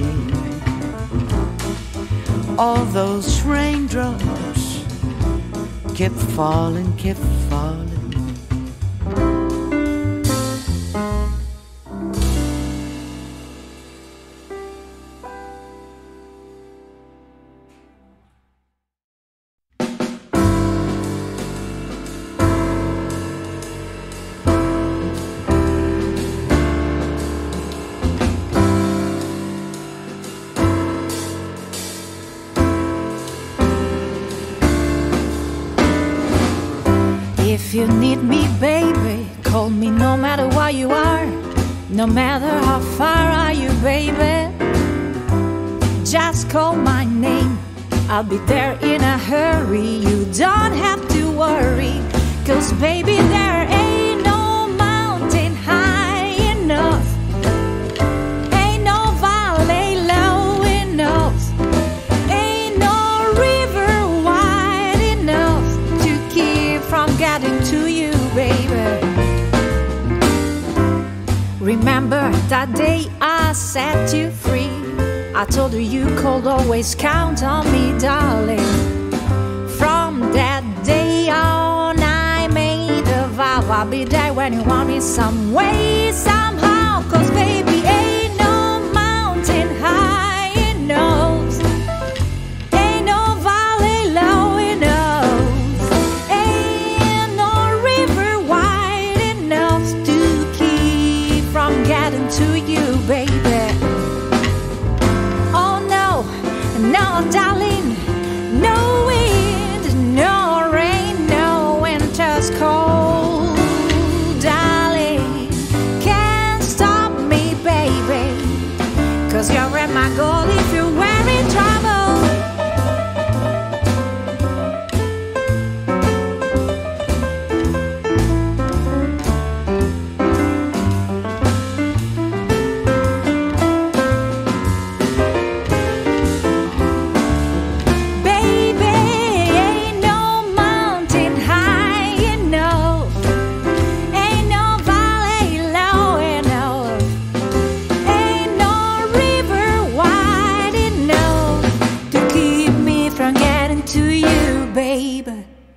All those raindrops keep falling, keep falling. If you need me, baby, call me no matter where you are. No matter how far are you, baby, just call my name. I'll be there in a hurry. You don't have to worry, 'cause baby, there ain't no mountain high enough, ain't no valley low enough, ain't no river wide enough to keep from getting to you, baby. Remember that day I set you free? I told you you could always count on me, darling. From that day on, I made a vow I'll be there when you want me, some way, somehow. 'Cause baby, ain't no mountain high enough, ain't no valley low enough, ain't no river wide enough to keep from getting to you, baby. Oh no, no darling, no wind, no rain, no winter's cold, darling, can't stop me, baby, 'cause you're at my goal if you were in trouble. Baby, ain't no mountain high enough, ain't no valley low enough, ain't no river wide enough to keep me from getting to you, baby.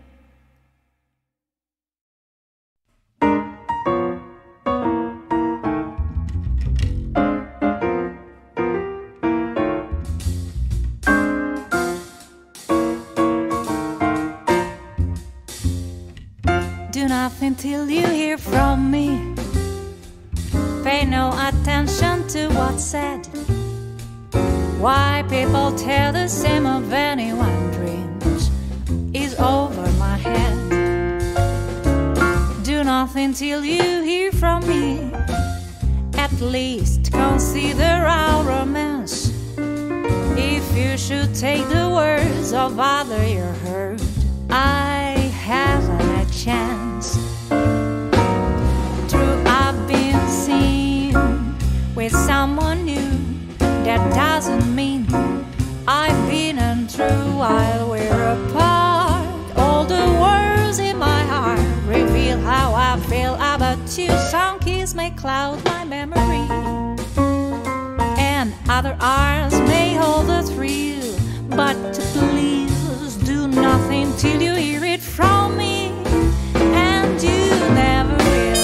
Do nothing till you hear from me. Pay no attention to what's said. Why people tell the same of anyone dreams is over my head. Do nothing till you hear from me. At least consider our romance. If you should take the words of other you heard, I haven't a chance. True, I've been seen with someone new. That doesn't mean I've been untrue while we're apart. All the words in my heart reveal how I feel about you. Some kiss may cloud my memory, and other hours may hold a thrill. But please do nothing till you hear it from me, and you never will.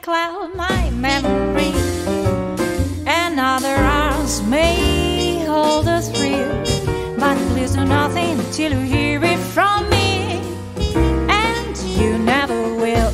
cloud my memory, and other arms may hold a thrill, but please do nothing till you hear it from me, and you never will.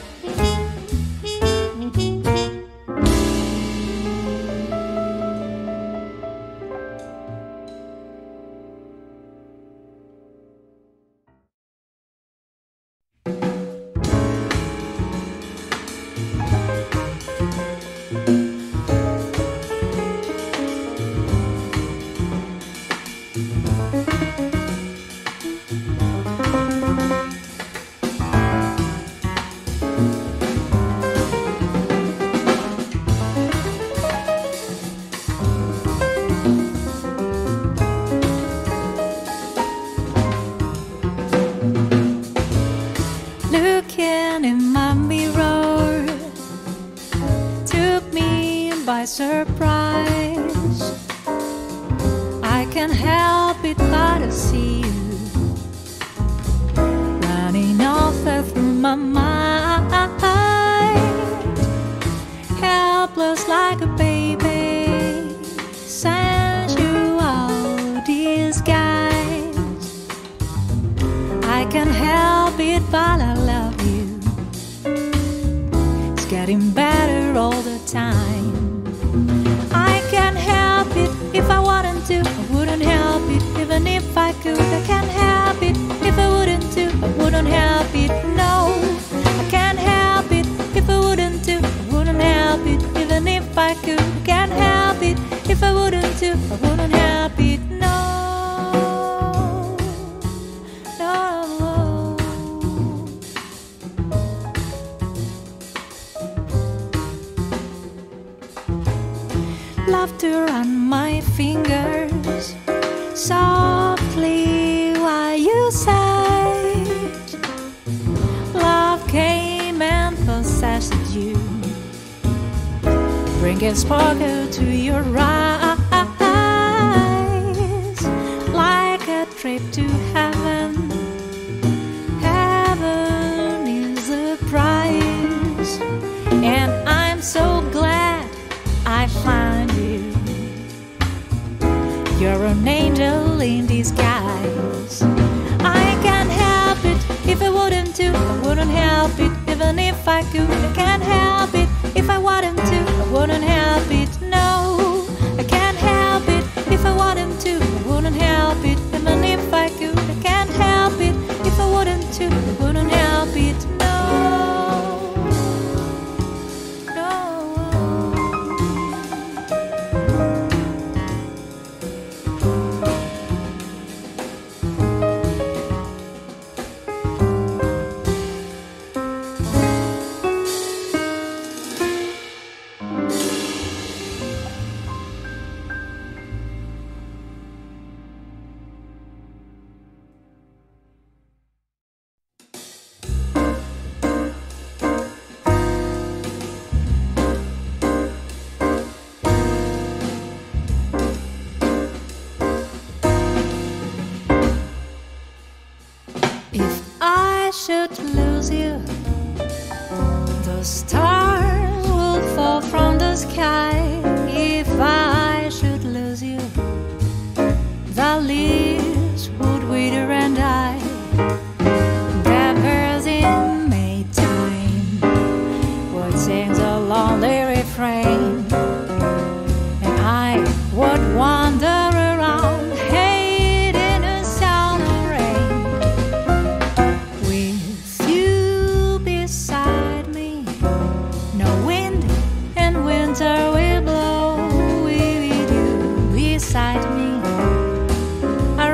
Looking in my mirror took me by surprise. I can't help it but to see you running off through my mind, helpless like a baby, sensual disguise. I can't help it but I love you. It's getting better all the time. I can't help it if I wanted to. I wouldn't help it even if I could. I can't help it if I wouldn't do. I wouldn't help it, no. I can't help it if I wouldn't do. I wouldn't help it even if I could. I can't help it if I wouldn't do. I wouldn't help it, no. Love to run my fingers softly while you sighed. Love came and possessed you, bringing sparkle to your eyes, like a trip to heaven. Heaven is the prize, and I'm so glad I found you. You're an angel in disguise. I can't help it if I wouldn't do. I wouldn't help it even if I could. I can't help it if I wanted to. I wouldn't help it, no. I can't help it if I wanted to. I wouldn't help it even if I could. I can't help it if I wouldn't do. I wouldn't help it, no. I should lose you, the stars will fall from the sky. If I should lose you, the leaves would wither and die. The birds in Maytime would sing a lonely refrain, and I would wander around hating the sound of rain. With you beside me, no wind and winter will blow. With you beside me, a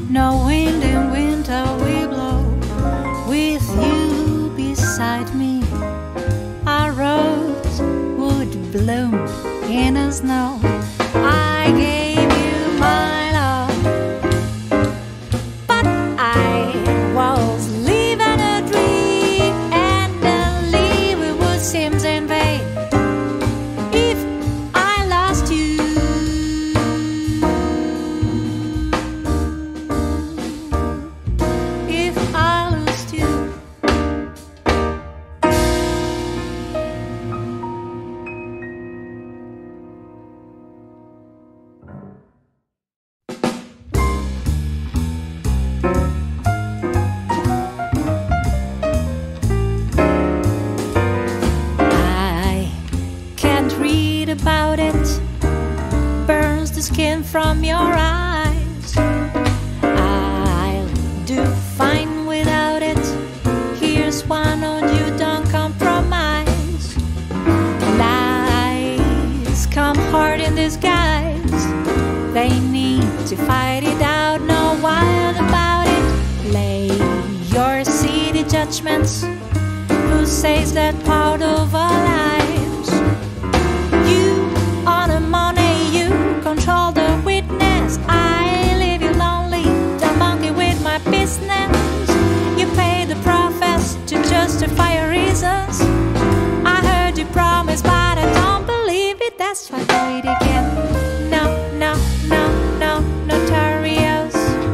No wind in winter will blow. With you beside me, a rose would bloom in the snow. I gave you my love, but I was living a dream, and the living would seem in vain if I lost you. If I lost you. I can't read about it, burns the skin from your eyes. I'll do fine without it. Here's one on you, don't compromise. Lies come hard in disguise. They need to fight it out, no wild about it. Lay your city judgments. Who says that part of our lives? You on the money, you control the witness. I leave you lonely, the monkey with my business. You pay the profits to justify your reasons. I heard you promise, but I don't believe it. That's why I do it again. No, no, no, no, notorious.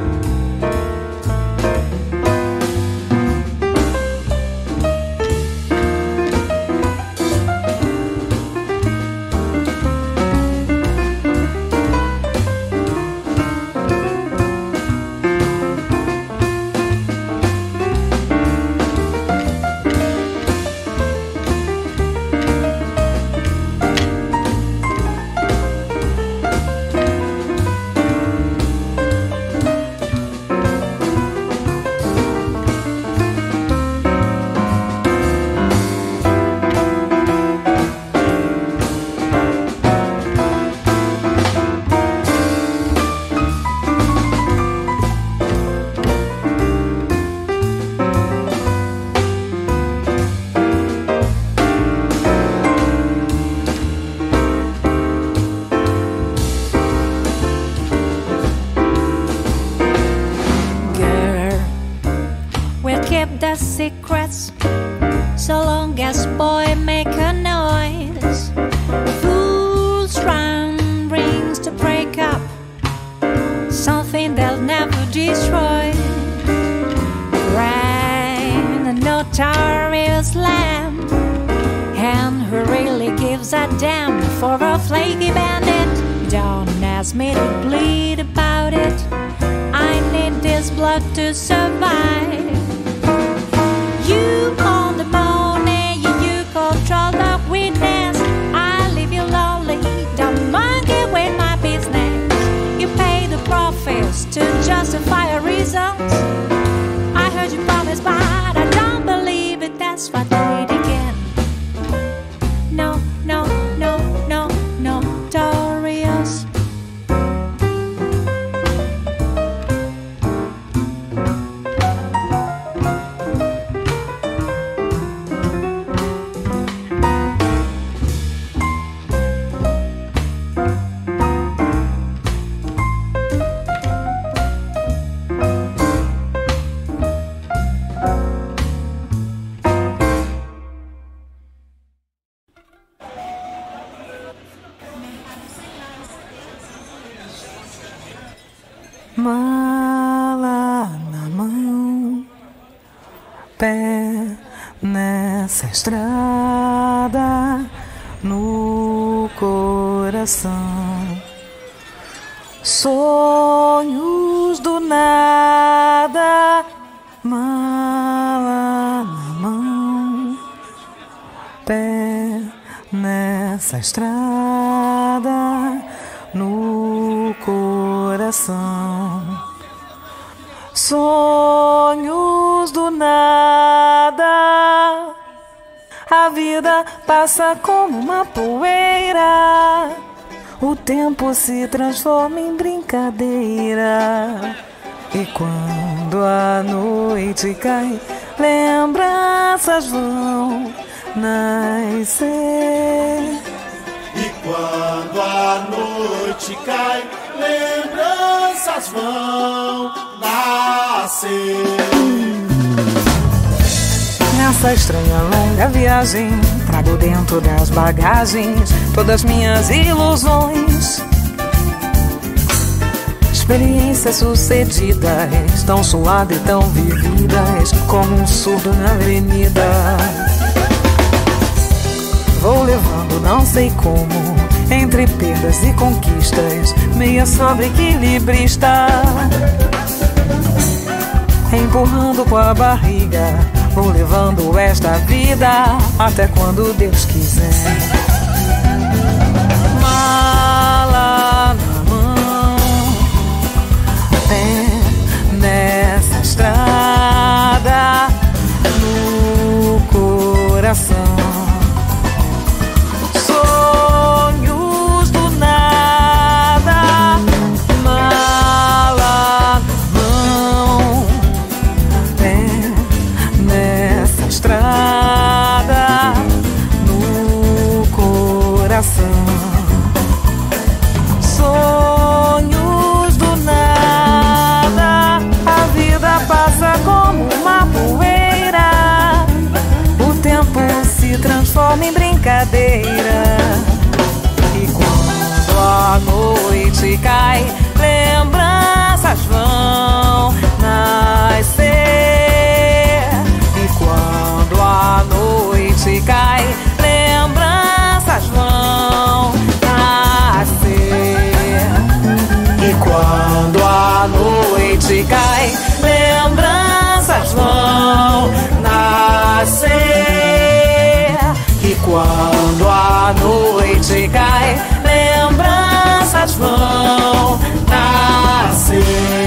Keep the secrets so long as boy make a noise. Fools run rings to break up something they'll never destroy. Rain, a notorious lamb, and who really gives a damn for a flaky bandit? Don't ask me to bleed about it. I need this blood to survive. You on the money, you control the witness. I leave you lonely, the monkey with my business. You pay the profits to justify your reasons. I heard you promise, but I don't believe it. That's why I do it again. No, no, no, no, no, notorious. Mala na mão, pé nessa estrada, no coração, sonhos do nada. Mala na mão, pé nessa estrada, no coração, sonhos do nada. A vida passa como uma poeira, o tempo se transforma em brincadeira. E quando a noite cai, lembranças vão nascer. E quando a noite cai, lembranças vão nascer. Nessa estranha longa viagem, trago dentro das bagagens todas minhas ilusões, experiências sucedidas, tão suaves e tão vividas, como um surdo na avenida. Vou levando não sei como, entre perdas e conquistas, meia sobre equilibrista, empurrando com a barriga, vou levando esta vida até quando Deus quiser. Mala na mão, nessa estrada, no coração, sonhos do nada. Mala na mão, nessa estrada, no coração, sonhos do nada. A vida passa como uma poeira, o tempo se transforma em brincadeira. E quando a noite cai, lembranças vão nascer. E quando a noite cai, lembranças vão nascer. E quando a noite cai, lembranças vão nascer. E quando a noite cai, lembranças vão nascer.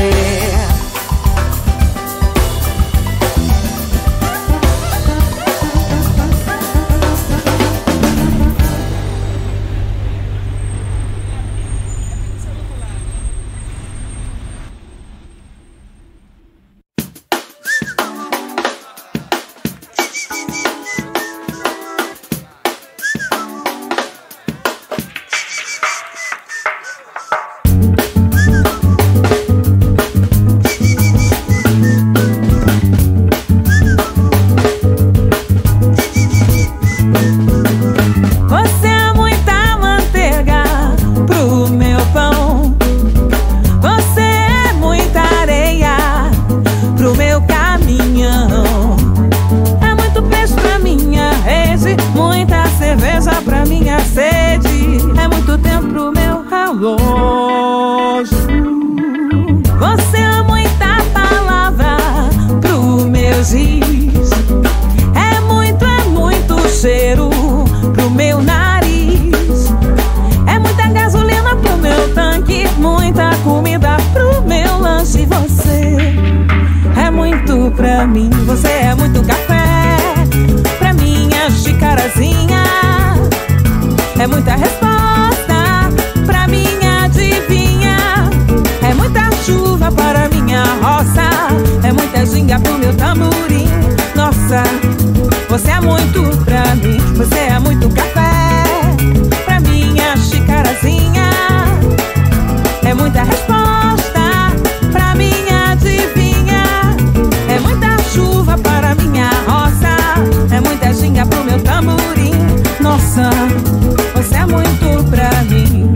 Você é muita manteiga pro meu pão, você é muita areia pro meu caminhão, é muito peixe pra minha rede, muita cerveja pra minha sede, é muito tempo pro meu relógio. Você é muita palavra pro meu giz, é muito cheiro pro meu nariz, é muita gasolina pro meu tanque, muita comida pro meu lanche. Você é muito pra mim, você é muito café pra minha xicarazinha, é muita resposta pra minha adivinha, é muita chuva para minha roça, é muita ginga pro meu tamborim. Nossa, você é muito pra mim, você é muito café pra minha xicarazinha, é muita resposta pra minha adivinha, é muita chuva para minha roça, é muita ginga pro meu tamborim. Nossa, você é muito pra mim.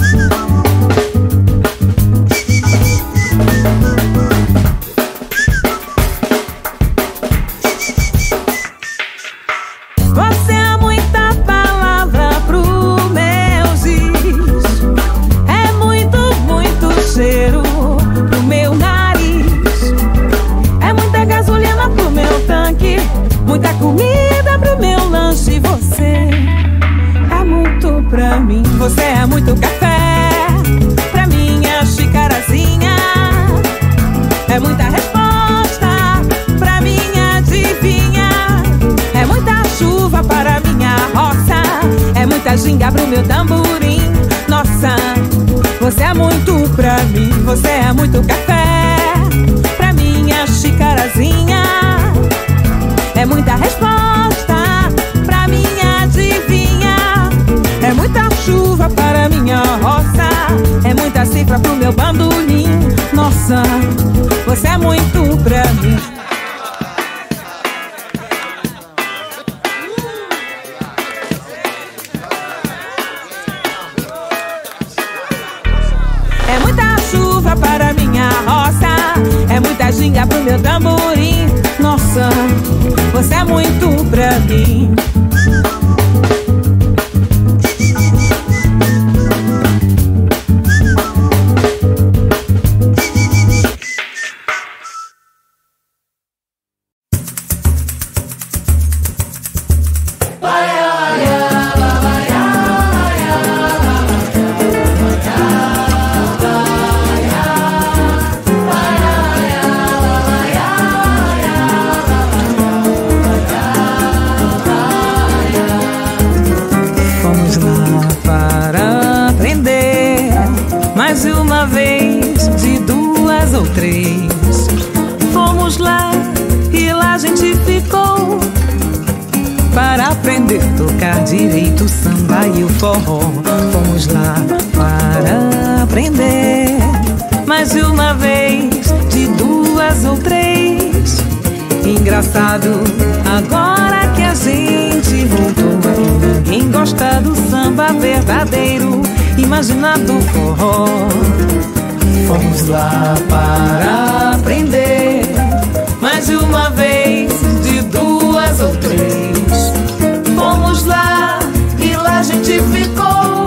Você é muita palavra pro meu giz, é muito cheiro pro meu nariz, é muita gasolina pro meu tanque, muita comida pro meu lanche. Você é muito pra mim, você é muito café pra minha xicarazinha, é muita resposta pra minha adivinha, é muita chuva para minha roça, é muita ginga pro meu tamborim. Nossa, você é muito pra mim, você é muito café ginga pro meu tamborim. Nossa, você é muito pra mim. Fomos lá e lá a gente ficou para aprender a tocar direito o samba e o forró. Fomos lá para aprender mais de uma vez, de duas ou três. Engraçado, agora que a gente voltou aqui, ninguém gosta do samba verdadeiro, imaginado forró. Fomos lá para aprender mais de uma vez, de duas ou três. Fomos lá e lá a gente ficou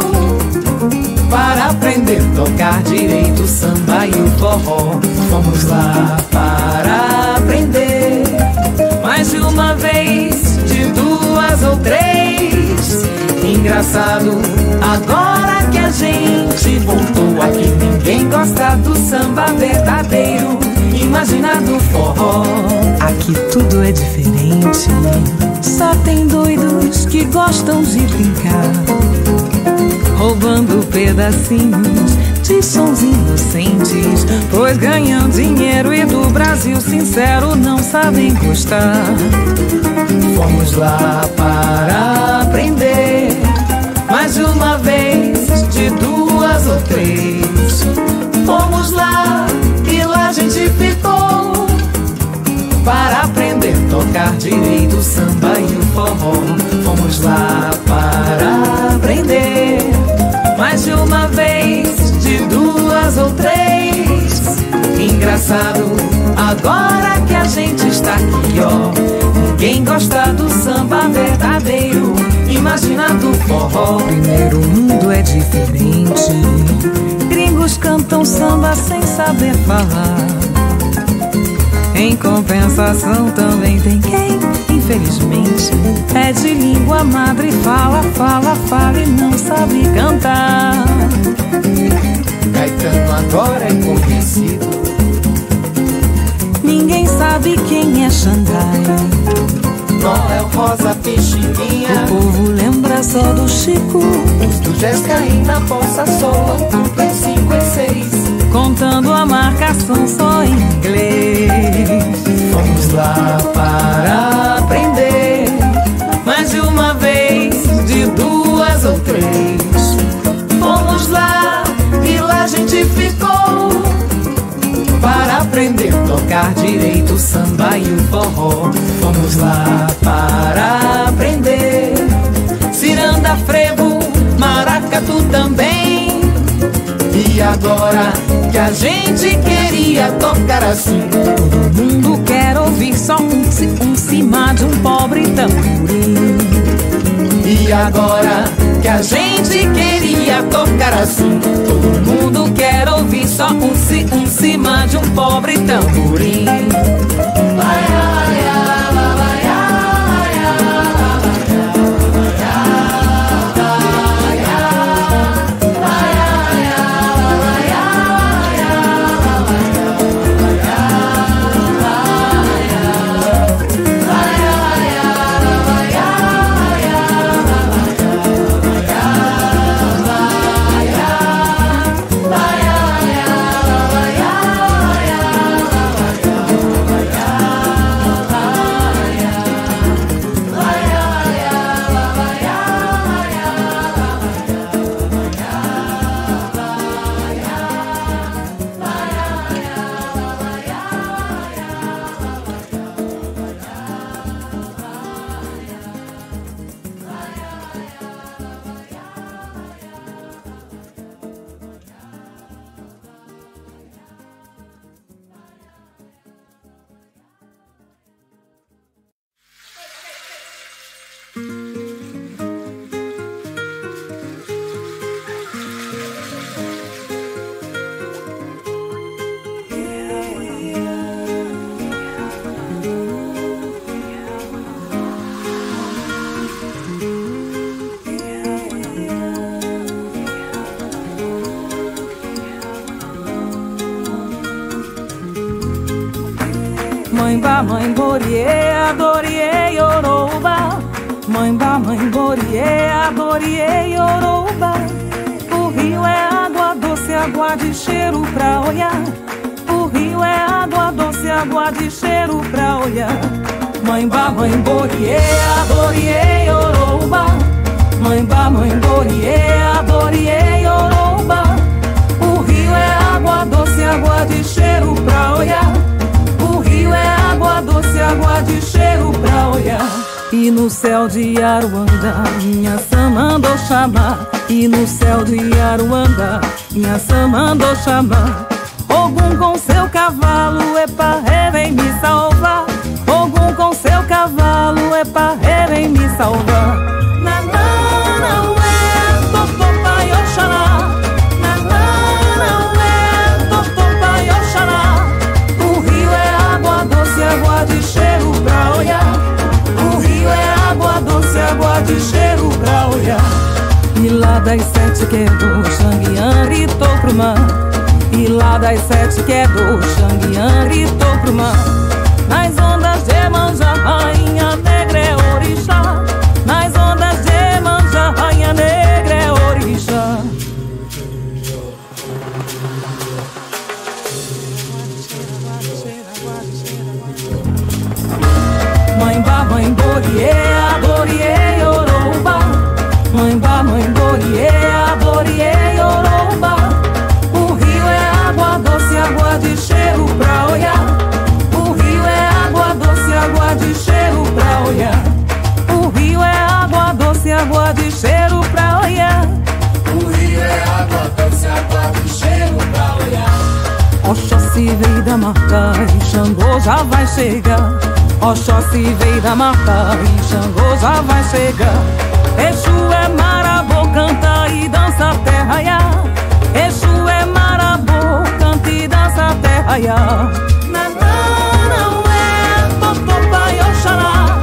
para aprender a tocar direito o samba e o forró. Fomos lá para aprender mais de uma vez, de duas ou três. Engraçado, agora que a gente voltou aqui, ninguém gosta do samba verdadeiro, imaginado forró. Aqui tudo é diferente, só tem doidos que gostam de brincar, roubando pedacinhos de sons inocentes, pois ganham dinheiro e do Brasil sincero não sabem gostar. Fomos lá para aprender mais de uma vez, de duas ou três. Fomos lá e lá a gente ficou para aprender a tocar direito o samba e o forró. Fomos lá para aprender mais de uma vez, de duas ou três. Engraçado, agora que a gente está aqui, ó, ninguém gosta do samba verdadeiro, imaginado forró. Primeiro, o mundo é diferente, gringos cantam samba sem saber falar. Em compensação também tem quem, infelizmente, é de língua madre, fala, fala, fala e não sabe cantar. Caetano agora é conhecido, ninguém sabe quem é Xangai. Noel, Rosa, Pixinguinha, O povo lembra só do Chico, do Jéssica e na Bolsa Sola, dupla 5 e 6, contando a marcação só em inglês. Fomos lá Para aprender mais de uma vez, de duas ou três. Fomos lá e lá a gente ficou para aprender a tocar direito o samba e o forró. Fomos lá para aprender ciranda, frevo, maracatu também. E agora que a gente queria tocar assim, todo mundo quer ouvir só um cima de um pobre tamborim. E agora que a gente queria tocar assim, todo mundo quer ouvir só um cima de um pobre tamborim. Mãe-ba, mãe-borie, adorie, Yoruba. Mãe-ba, mãe-borie, adorie, Yoruba. O rio é água doce, água de cheiro pra olhar. O rio é água doce, água de cheiro pra olhar. Mãe-ba, mãe-borie, adorie, Yoruba. Mãe-ba, mãe-borie, adorie, Yoruba. O rio é água doce, água de cheiro pra olhar. O rio é água doce, água de cheiro pra olhar. E no céu de Aruanda, minha Sam mandou chamar. E no céu de Aruanda, minha Sam mandou chamar. Ogum com seu cavalo, epa, vem me salvar. Ogum com seu cavalo, epa, vem me salvar. Nananaué, totopai, oxalá. Nananaué, totopai, oxalá. O rio é água doce, água de cheiro pra olhar. O rio é água doce, água de cheiro pra olhar. E lá das 7 que é do Xanguian gritou pro mar. E lá das 7 que é do Xanguian gritou pro mar. Nas ondas de Iemanjá, rainha negra é orixá. Nas ondas de Iemanjá, rainha negra é orixá. Mãe-ba, mãe-borie, adorie, Yoruba. Mãe-ba, mãe-borie, adorie, Yoruba. O rio é água doce, água de cheiro pra olhar. O rio é água doce, água de cheiro pra olhar. O rio é água doce, água de cheiro pra olhar. O rio é água doce, água de cheiro pra olhar. Oxóssi veio da mata e Xangô já vai chegar. Oxóssi veio da mata e Xangô já vai chegar. Exu é marabô, canta e dança até raiar. Exu é marabô, canta e dança até raiar. Nananaué, totopai, oxalá.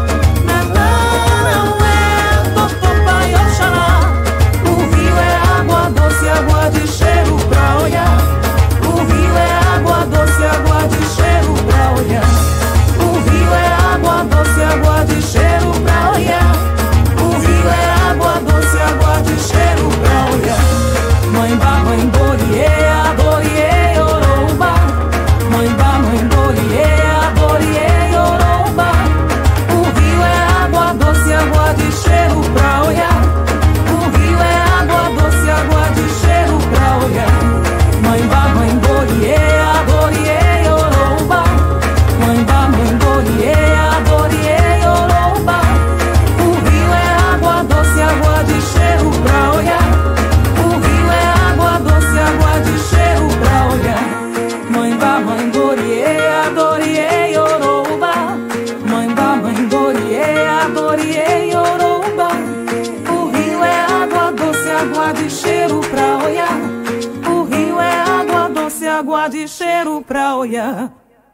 Nananaué, totopai, oxalá. O rio é água doce, água de cheiro pra olhar. O rio é água doce, água de cheiro pra olhar. O rio é água doce, água de cheiro pra olhar. O rio é água doce, água de cheiro pra olhar. Mãe-ba, mãe-borie, adorie, Yoruba. Mãe-ba, mãe-borie, adorie, Yoruba. O rio é água doce, água de cheiro pra olhar. O rio é água doce, água de cheiro pra olhar. Mãe-ba, mãe-borie, adorie, Yoruba. Mãe-ba, mãe-borie, adorie, Yoruba. O rio é água doce, água de cheiro pra olhar. O rio é água doce, água de cheiro pra olhar. Mãe-ba, mãe-borie, adorie, Yoruba. Mãe-ba, mãe-borie, adorie, Yoruba. O rio é água doce, água de cheiro pra olhar. O rio é água doce, água de cheiro pra olhar.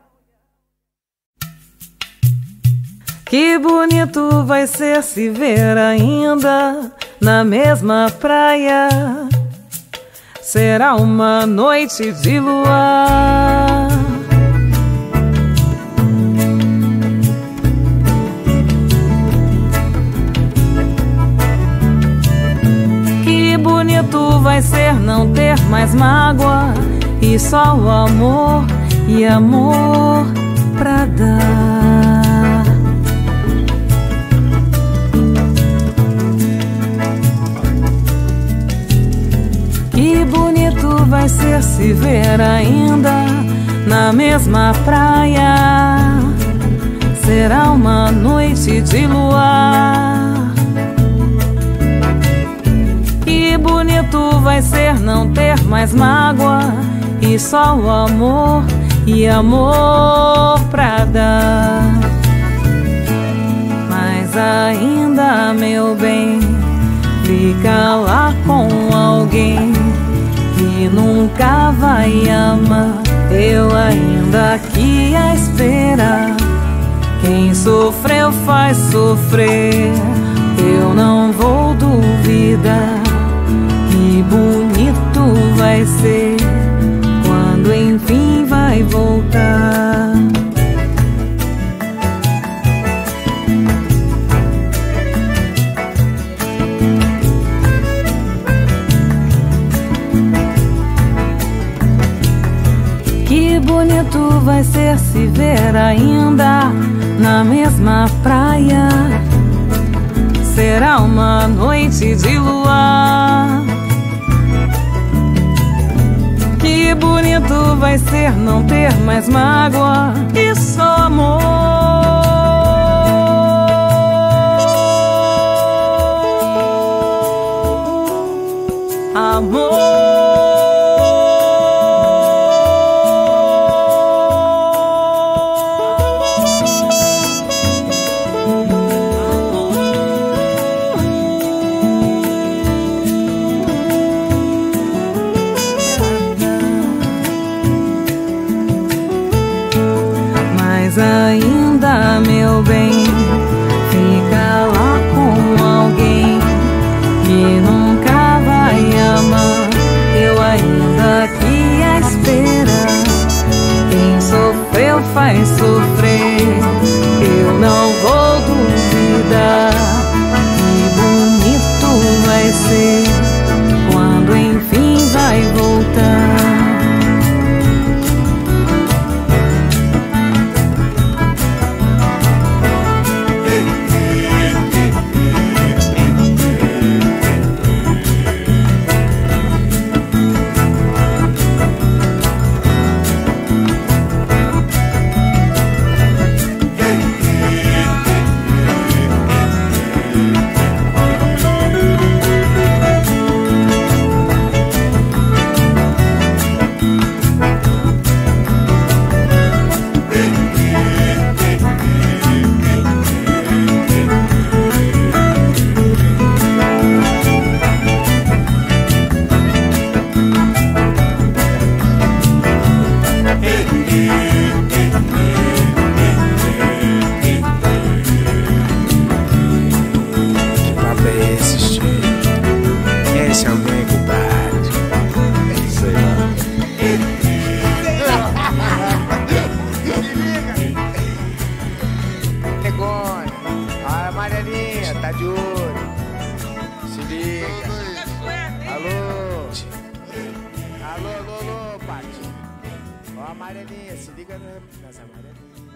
Que bonito vai ser se ver ainda na mesma praia. Será uma noite de luar. Que bonito vai ser não ter mais mágoa e só o amor e amor pra dar. Que bonito vai ser se ver ainda na mesma praia. Será uma noite de luar. Que bonito vai ser não ter mais mágoa e só o amor e amor pra dar. Mas ainda, meu bem, fica lá com alguém que nunca vai amar. Eu ainda aqui a esperar. Quem sofreu faz sofrer. Eu não vou duvidar. Que bonito vai ser quando enfim vai voltar. bonito vai ser se ver ainda na mesma praia. Será uma noite de luar. Que bonito vai ser não ter mais mágoa e só amor. Amor. Mas ainda, meu bem, fica lá com alguém que nunca vai amar. Eu ainda aqui à espera. Quem sofreu faz sofrer. Eu não vou duvidar. Que bonito vai ser quando enfim vai voltar. A Amarelinha, tá de olho. Se liga. Alô. Alô, Pati. Ó, a Amarelinha, se liga nas amarelinhas.